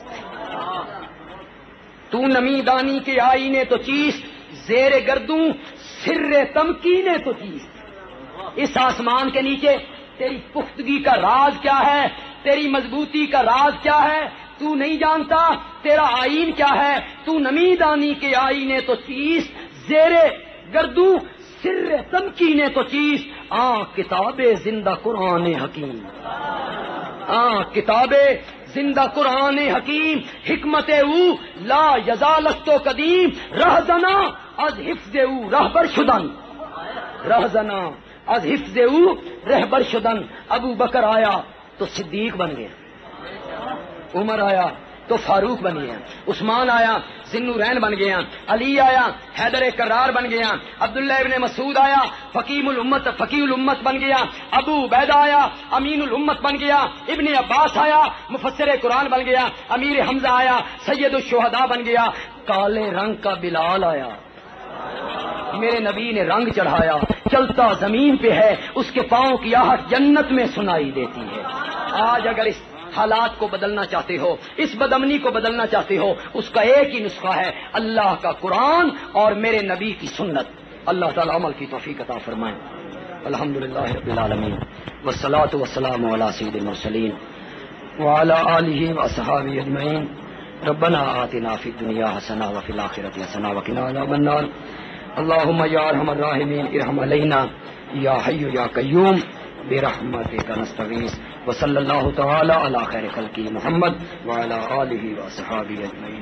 تو نمی دانی کے آئینے تو چیز، زیر گردوں سر تمکینے تو چیز. اس آسمان کے نیچے تیری پختگی کا راز کیا ہے، تیری مضبوطی کا راز کیا ہے تو نہیں جانتا. تیرا آئین کیا ہے، تو نمی دانی کے آئینے تو چیز، زیر گردوں سر تمکینے تو چیز. کتاب زندہ قرآن حکیم، کتاب زندہ قرآن حکیم، حکمت او لا یزالستو قدیم، رہزنا از حفظ او رہبر شدن، رہزنا از حفظ او رہبر شدن. ابو بکر آیا تو صدیق بن گیا، عمر آیا تو فاروق بن گیا، عثمان آیا ذوالنورین بن گیا، علی آیا حیدر کرار بن گیا، عبداللہ ابن مسعود آیا فقیہ الامت بن گیا، ابو عبیدہ آیا امین الامت بن گیا، ابن عباس آیا مفسر قرآن بن گیا، امیر حمزہ آیا سید الشہداء بن گیا، کالے رنگ کا بلال آیا، میرے نبی نے رنگ چڑھایا، چلتا زمین پہ ہے، اس کے پاؤں کی آہٹ جنت میں سنائی دیتی ہے. آج اگر اس حالات کو بدلنا چاہتے ہو، اس بدامنی کو بدلنا چاہتے ہو، اس کا ایک ہی نسخہ ہے اللہ کا قرآن اور میرے نبی کی سنت. اللہ تعالی عمل کی توفیق عطا فرمائے. الحمدللہ رب العالمین والصلاة والسلام علی سید المرسلین وعلی آلہ واصحابہ اجمعین. ربنا آتنا فی الدنیا حسنہ وفی الآخرۃ حسنہ وقنا عذاب النار. اللہم یا ارحم الراحمین ارحم علینا یا حی یا قیوم برحمتک نستغیث. وصلی اللہ تعالی علی خیر خلقہ محمد وعلی آلہ واصحابہ اجمعین.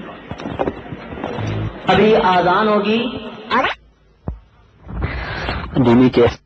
ابھی آذان ہوگی. دینی کے